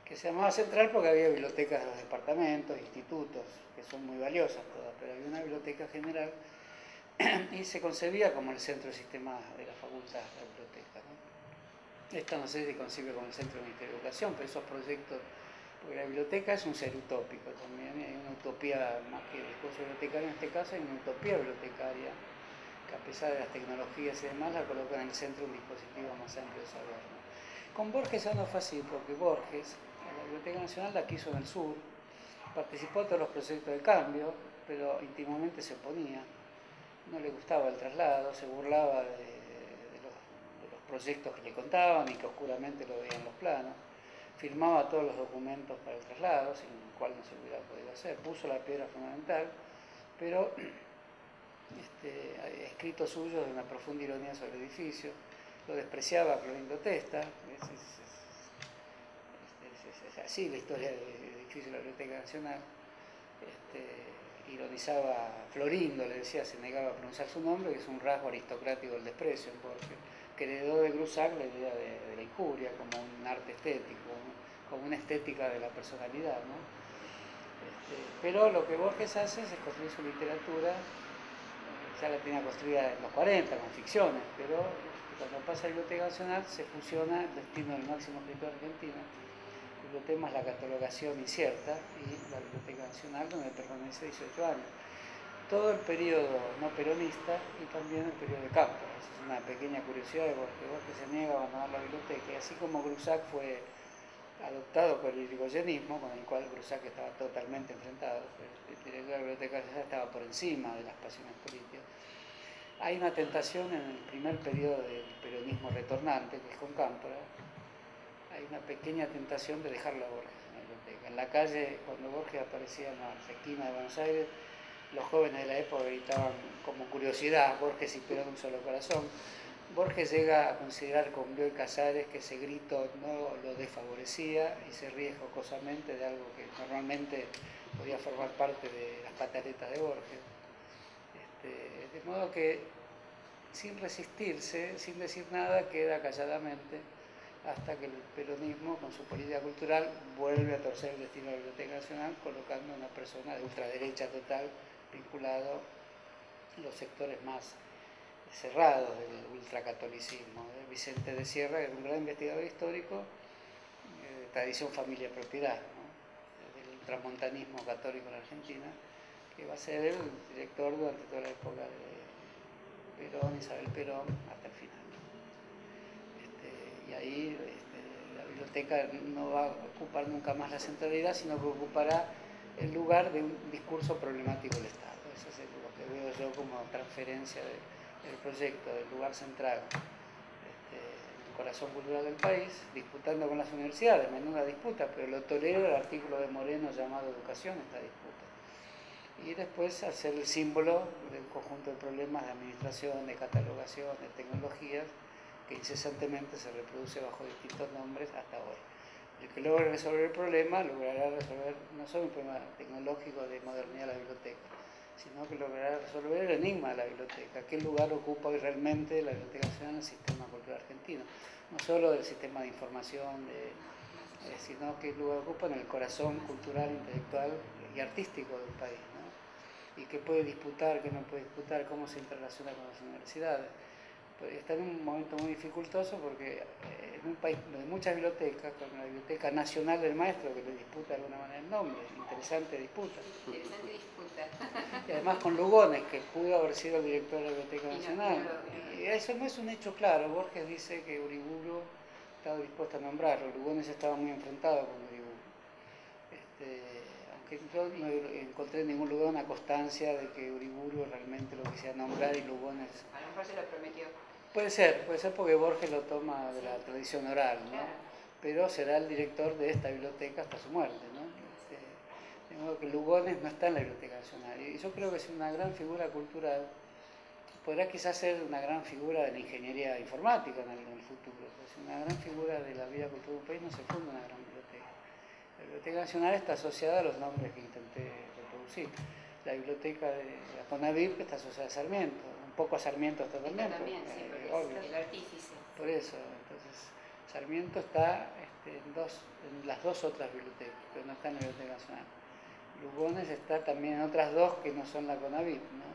que se llamaba central porque había bibliotecas de los departamentos, institutos, que son muy valiosas todas, pero había una biblioteca general y se concebía como el centro del sistema de la facultad, la biblioteca, ¿no? Esta no sé si concibe como el centro del Ministerio de Educación, pero esos proyectos, porque la biblioteca es un ser utópico también, hay una utopía más que discurso bibliotecario en este caso, hay una utopía bibliotecaria que a pesar de las tecnologías y demás la coloca en el centro de un dispositivo más amplio de saber, ¿no? Con Borges ya no fue así, porque Borges, la Biblioteca Nacional la quiso en el sur, participó en todos los proyectos de cambio, pero íntimamente se oponía, no le gustaba el traslado, se burlaba de, de, los, de los proyectos que le contaban y que oscuramente lo veían los planos, firmaba todos los documentos para el traslado, sin el cual no se hubiera podido hacer, puso la piedra fundamental, pero este, hay escritos suyos de una profunda ironía sobre el edificio, lo despreciaba Clorindo Testa, es, es, es, es, es así la historia del edificio de la Biblioteca Nacional. Este, ironizaba a Florindo, le decía, se negaba a pronunciar su nombre, que es un rasgo aristocrático del desprecio en Borges, que heredó de Grusac la idea de, de la injuria como un arte estético, ¿no? Como una estética de la personalidad, ¿no? Este, pero lo que Borges hace es construir su literatura, ya la tenía construida en los cuarenta con ficciones, pero cuando pasa a la Biblioteca Nacional se fusiona el destino del máximo escritor argentino. El tema es la catalogación incierta y la Biblioteca Nacional, donde permanece dieciocho años. Todo el periodo no peronista y también el periodo de Cámpora. Esa es una pequeña curiosidad de Borges. Borges se niega a abandonar la biblioteca y así como Grusac fue adoptado por el irigoyenismo, con el cual Grusac estaba totalmente enfrentado, el director de la Biblioteca Nacional estaba por encima de las pasiones políticas. Hay una tentación en el primer periodo del peronismo retornante, que es con Cámpora. Hay una pequeña tentación de dejarlo a Borges en la biblioteca. En la calle, cuando Borges aparecía en la esquina de Buenos Aires, los jóvenes de la época gritaban como curiosidad, Borges y Perón un solo corazón. Borges llega a considerar con Bioy Casares que ese grito no lo desfavorecía y se ríe jocosamente de algo que normalmente podía formar parte de las pataletas de Borges. Este, de modo que sin resistirse, sin decir nada, queda calladamente hasta que el peronismo, con su política cultural, vuelve a torcer el destino de la Biblioteca Nacional, colocando a una persona de ultraderecha total, vinculado a los sectores más cerrados del ultracatolicismo. Vicente de Sierra era un gran investigador histórico, de tradición familia-propiedad, ¿no? Del ultramontanismo católico en Argentina, que va a ser el director durante toda la época de Perón, Isabel Perón, hasta el final. Este, y ahí este, la biblioteca no va a ocupar nunca más la centralidad, sino que ocupará el lugar de un discurso problemático del Estado. Eso es lo que veo yo como transferencia de, del proyecto, del lugar central, este, el corazón cultural del país, disputando con las universidades, menuda disputa, pero lo tolera el artículo de Moreno llamado Educación, esta disputa. Y después hacer el símbolo de un conjunto de problemas de administración, de catalogación, de tecnologías, que incesantemente se reproduce bajo distintos nombres hasta hoy. El que logre resolver el problema logrará resolver no solo un problema tecnológico de modernidad de la biblioteca, sino que logrará resolver el enigma de la biblioteca, qué lugar ocupa hoy realmente la Biblioteca Nacional en el sistema cultural argentino, no solo del sistema de información, de, eh, sino qué lugar ocupa en el corazón cultural, intelectual y artístico del país, ¿no? Y qué puede disputar, qué no puede disputar, cómo se interrelaciona con las universidades. Está en un momento muy dificultoso porque en un país de muchas bibliotecas, con la Biblioteca Nacional del Maestro, que le disputa de alguna manera el nombre, interesante disputa. Interesante disputa. Y además con Lugones, que pudo haber sido el director de la Biblioteca Nacional. Y eso no es un hecho claro. Borges dice que Uriburu estaba dispuesto a nombrarlo. Lugones estaba muy enfrentado con Uriburu. Este, aunque yo no encontré en ningún lugar una constancia de que Uriburu realmente lo quisiera nombrar y Lugones... A lo mejor se lo prometió. Puede ser, puede ser porque Borges lo toma de la tradición oral, ¿no? Claro. Pero será el director de esta biblioteca hasta su muerte, ¿no? Este, de modo que Lugones no está en la Biblioteca Nacional. Y yo creo que es una gran figura cultural. Podrá quizás ser una gran figura de la ingeniería informática en el, en el futuro. Es una gran figura de la vida cultural de un país, no se funda una gran biblioteca. La Biblioteca Nacional está asociada a los nombres que intenté reproducir. La biblioteca de la CONAVIP está asociada a Sarmiento, un poco a Sarmiento totalmente. También, sí, eh, porque es el artífice. Por eso, entonces Sarmiento está este, en, dos, en las dos otras bibliotecas, pero no está en la Biblioteca Nacional. Lugones está también en otras dos que no son la CONAVIP, ¿no?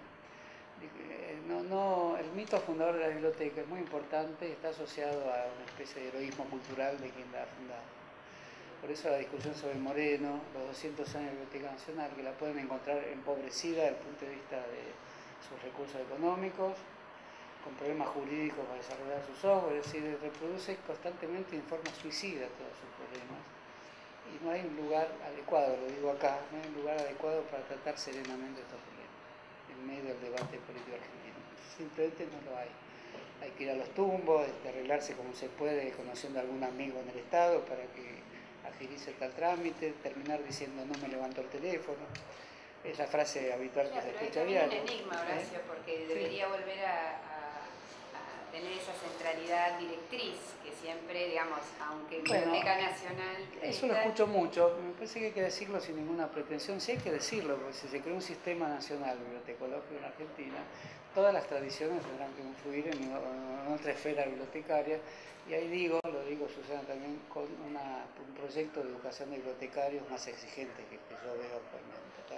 No, no, el mito fundador de la biblioteca es muy importante y está asociado a una especie de heroísmo cultural de quien la ha fundado. Por eso la discusión sobre Moreno, los doscientos años de la Biblioteca Nacional, que la pueden encontrar empobrecida desde el punto de vista de sus recursos económicos, con problemas jurídicos para desarrollar su software, es decir, reproduce constantemente en forma suicida todos sus problemas. Y no hay un lugar adecuado, lo digo acá, no hay un lugar adecuado para tratar serenamente estos problemas en medio del debate político argentino. Simplemente no lo hay. Hay que ir a los tumbos, este, arreglarse como se puede, conociendo a algún amigo en el Estado para que agilice tal trámite, terminar diciendo no me levanto el teléfono. Es la frase habitual que claro, se pero escucha a es diario. también un enigma, Horacio, ¿Eh? porque debería sí. volver a, a, a tener esa centralidad directriz que siempre, digamos, aunque Bueno, Biblioteca Nacional... Eso lo está... escucho mucho, me parece que hay que decirlo sin ninguna pretensión, sí hay que decirlo, porque si se crea un sistema nacional bibliotecológico en Argentina, todas las tradiciones tendrán que influir en, en otra esfera bibliotecaria, y ahí digo, lo digo Susana también, con una, un proyecto de educación de bibliotecarios más exigente que, que yo veo actualmente, ¿tá?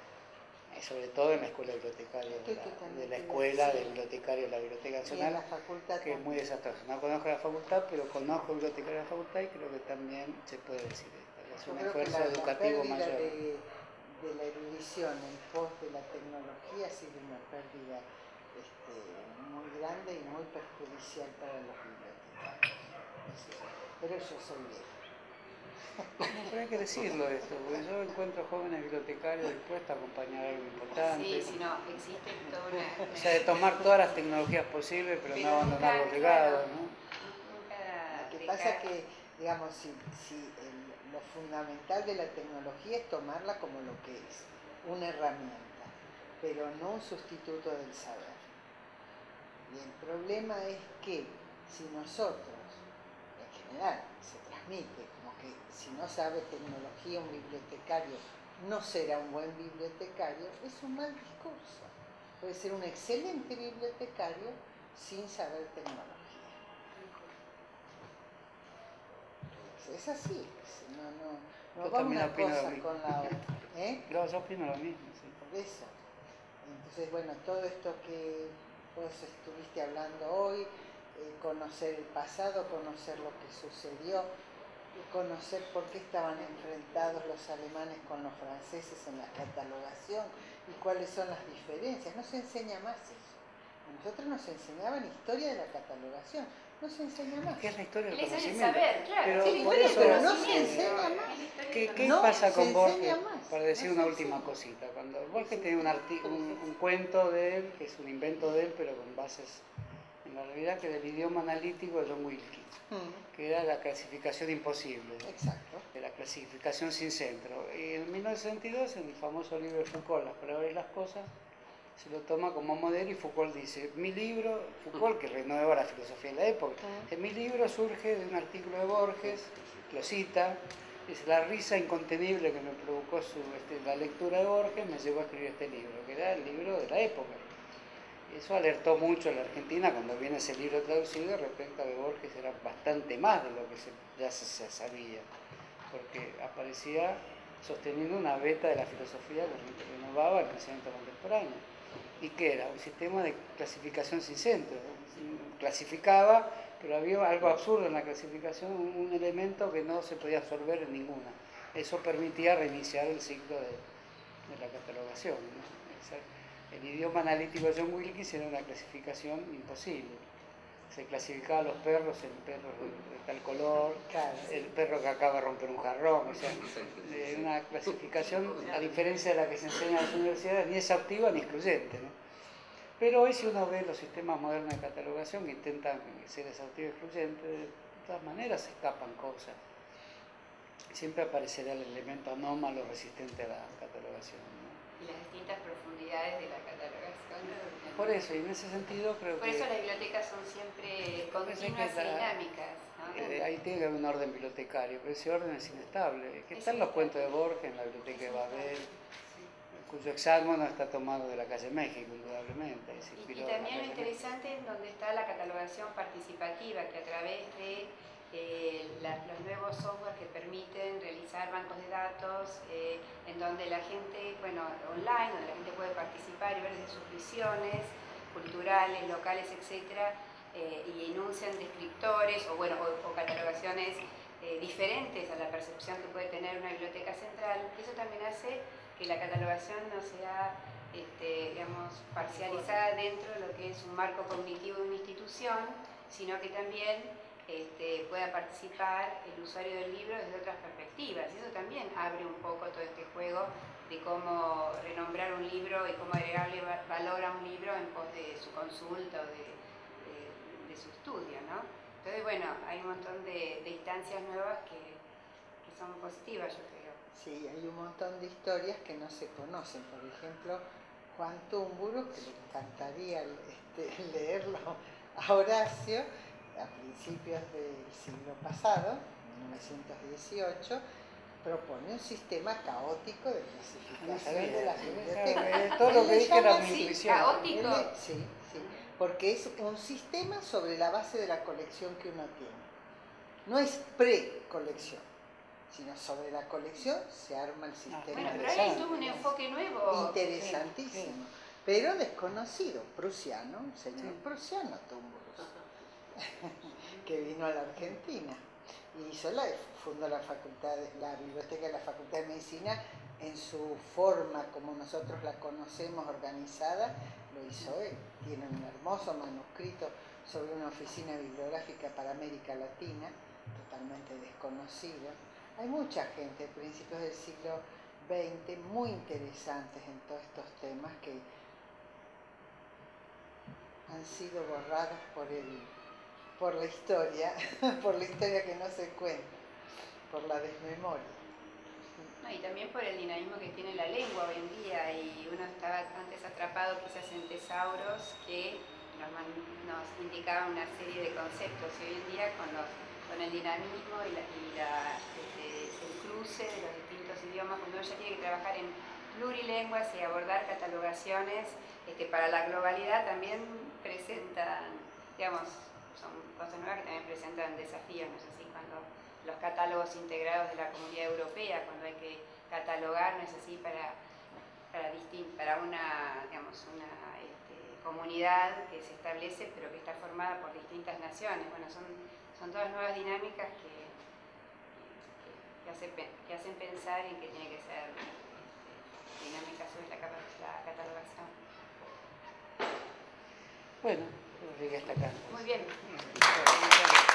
Sobre todo en la escuela bibliotecaria de la, de la escuela de bibliotecarios de la Biblioteca Nacional, y en la facultad que es muy desastroso. No conozco la facultad, pero conozco bibliotecarios de la facultad y creo que también se puede decir esto. Es Yo un creo que esfuerzo la, educativo la pérdida mayor. de, de la erudición en pos de la tecnología ha sido una pérdida este, muy grande y muy perjudicial para los bibliotecarios. Pero yo soy vieja. No, pero hay que decirlo esto, porque yo encuentro jóvenes bibliotecarios dispuestos a acompañar algo importante. Sí, sí, no, existe toda una... O sea, de tomar todas las tecnologías posibles, pero, pero no abandonar los legados, ¿no? Nunca Lo que dejar... pasa es que, digamos, si, si el, lo fundamental de la tecnología es tomarla como lo que es, una herramienta, pero no un sustituto del saber. Y el problema es que si nosotros, en general, se transmite como que si no sabe tecnología un bibliotecario no será un buen bibliotecario, es un mal discurso. Puede ser un excelente bibliotecario sin saber tecnología. Es así, no, no, no va una cosa con la otra. ¿Eh? Claro, yo opino lo mismo, sí. Por eso. Entonces, bueno, todo esto que vos estuviste hablando hoy, eh, conocer el pasado, conocer lo que sucedió, conocer por qué estaban enfrentados los alemanes con los franceses en la catalogación y cuáles son las diferencias. No se enseña más eso. A nosotros nos enseñaban historia de la catalogación. No se enseña más. ¿Qué es la historia del Les conocimiento? saber, claro. Pero, Sí, por historia eso, pero no se enseña más. ¿Qué, qué no pasa con Borges? Más. Para decir no una última enseña. cosita. Cuando Borges tiene un, un, un cuento de él, que es un invento de él, pero con bases en la realidad, que del idioma analítico de John Wilkins, mm. que era la clasificación imposible. Exacto. De la clasificación sin centro. Y en mil novecientos sesenta y dos, en el famoso libro de Foucault, Las palabras y las cosas, se lo toma como modelo y Foucault dice, mi libro, Foucault que renueva la filosofía de la época, uh-huh. mi libro surge de un artículo de Borges, lo cita, dice, la risa incontenible que me provocó su, este, la lectura de Borges me llevó a escribir este libro, que era el libro de la época. Y eso alertó mucho a la Argentina cuando viene ese libro traducido respecto a que Borges era bastante más de lo que se, ya se, se sabía, porque aparecía sosteniendo una beta de la filosofía que renovaba el pensamiento contemporáneo. ¿Y qué era? Un sistema de clasificación sin centro. Clasificaba, pero había algo absurdo en la clasificación, un elemento que no se podía absorber en ninguna. Eso permitía reiniciar el ciclo de, de la catalogación, ¿no? O sea, el idioma analítico de John Wilkins era una clasificación imposible. Se clasificaba a los perros en perros de, de tal color, el perro que acaba de romper un jarrón, o sea, de una clasificación, a diferencia de la que se enseña en las universidades, ni exhaustiva ni excluyente, ¿no? Pero hoy si uno ve los sistemas modernos de catalogación que intentan ser exhaustivos y excluyentes, de todas maneras se escapan cosas. Siempre aparecerá el elemento anómalo resistente a la catalogación, ¿no? Y las distintas profundidades de la catalogación. Por eso, y en ese sentido creo Por que... Por eso las bibliotecas son siempre continuas y dinámicas, ¿no? Eh, ahí tiene que haber un orden bibliotecario, pero ese orden es inestable. Que están los cuentos de Borges en la biblioteca de Babel, cuyo hexágono está tomado de la calle México, indudablemente. Y, y también lo interesante es donde está la catalogación participativa, que a través de eh, la, los nuevos software que permiten realizar bancos de datos eh, en donde la gente, bueno, online, donde la gente puede participar y ver desde sus visiones culturales, locales, etcétera, eh, y enuncian descriptores o, bueno, o, o catalogaciones eh, diferentes a la percepción que puede tener una biblioteca central. Eso también hace que la catalogación no sea Este, digamos, parcializada dentro de lo que es un marco cognitivo de una institución, sino que también este, pueda participar el usuario del libro desde otras perspectivas. Y eso también abre un poco todo este juego de cómo renombrar un libro y cómo agregarle valor a un libro en pos de su consulta o de, de, de su estudio, ¿no? Entonces, bueno, hay un montón de, de instancias nuevas que, que son positivas, yo creo. Sí, hay un montón de historias que no se conocen. Por ejemplo, Juan Túmburo, que le encantaría este, leerlo a Horacio, a principios del siglo pasado, mil novecientos dieciocho, propone un sistema caótico de clasificación de las bibliotecas. Todo lo que dije era mi Sí, intuición. caótico. Él, sí, sí, porque es un sistema sobre la base de la colección que uno tiene. No es pre-colección, sino sobre la colección se arma el sistema. Bueno, pero ahí tuvo un enfoque nuevo. Interesantísimo, sí, sí. Pero desconocido, prusiano, un señor sí. prusiano Túmburus, que vino a la Argentina y hizo la, fundó la facultad, la biblioteca de la Facultad de Medicina en su forma como nosotros la conocemos organizada, lo hizo él. Tiene un hermoso manuscrito sobre una oficina bibliográfica para América Latina, totalmente desconocido. Hay mucha gente, a principios del siglo veinte, muy interesantes en todos estos temas que han sido borrados por, el, por la historia, por la historia que no se cuenta, por la desmemoria. No, y también por el dinamismo que tiene la lengua hoy en día, y uno estaba antes atrapado quizás en tesauros que nos, nos indicaban una serie de conceptos, y hoy en día con, los, con el dinamismo y, la, y la, este, el cruce de los distintos idiomas, cuando uno ya tiene que trabajar en plurilenguas y abordar catalogaciones este, para la globalidad, también presentan, digamos, son cosas nuevas que también presentan desafíos, no es así, cuando los catálogos integrados de la Comunidad Europea, cuando hay que catalogar, no es así, para, para, distin, para una, digamos, una este, comunidad que se establece, pero que está formada por distintas naciones. Bueno, son, son todas nuevas dinámicas que, que, que, hace, que hacen pensar en que tiene que ser este, dinámica sobre la, la catalogación. Bueno, llegué hasta acá. Muy bien.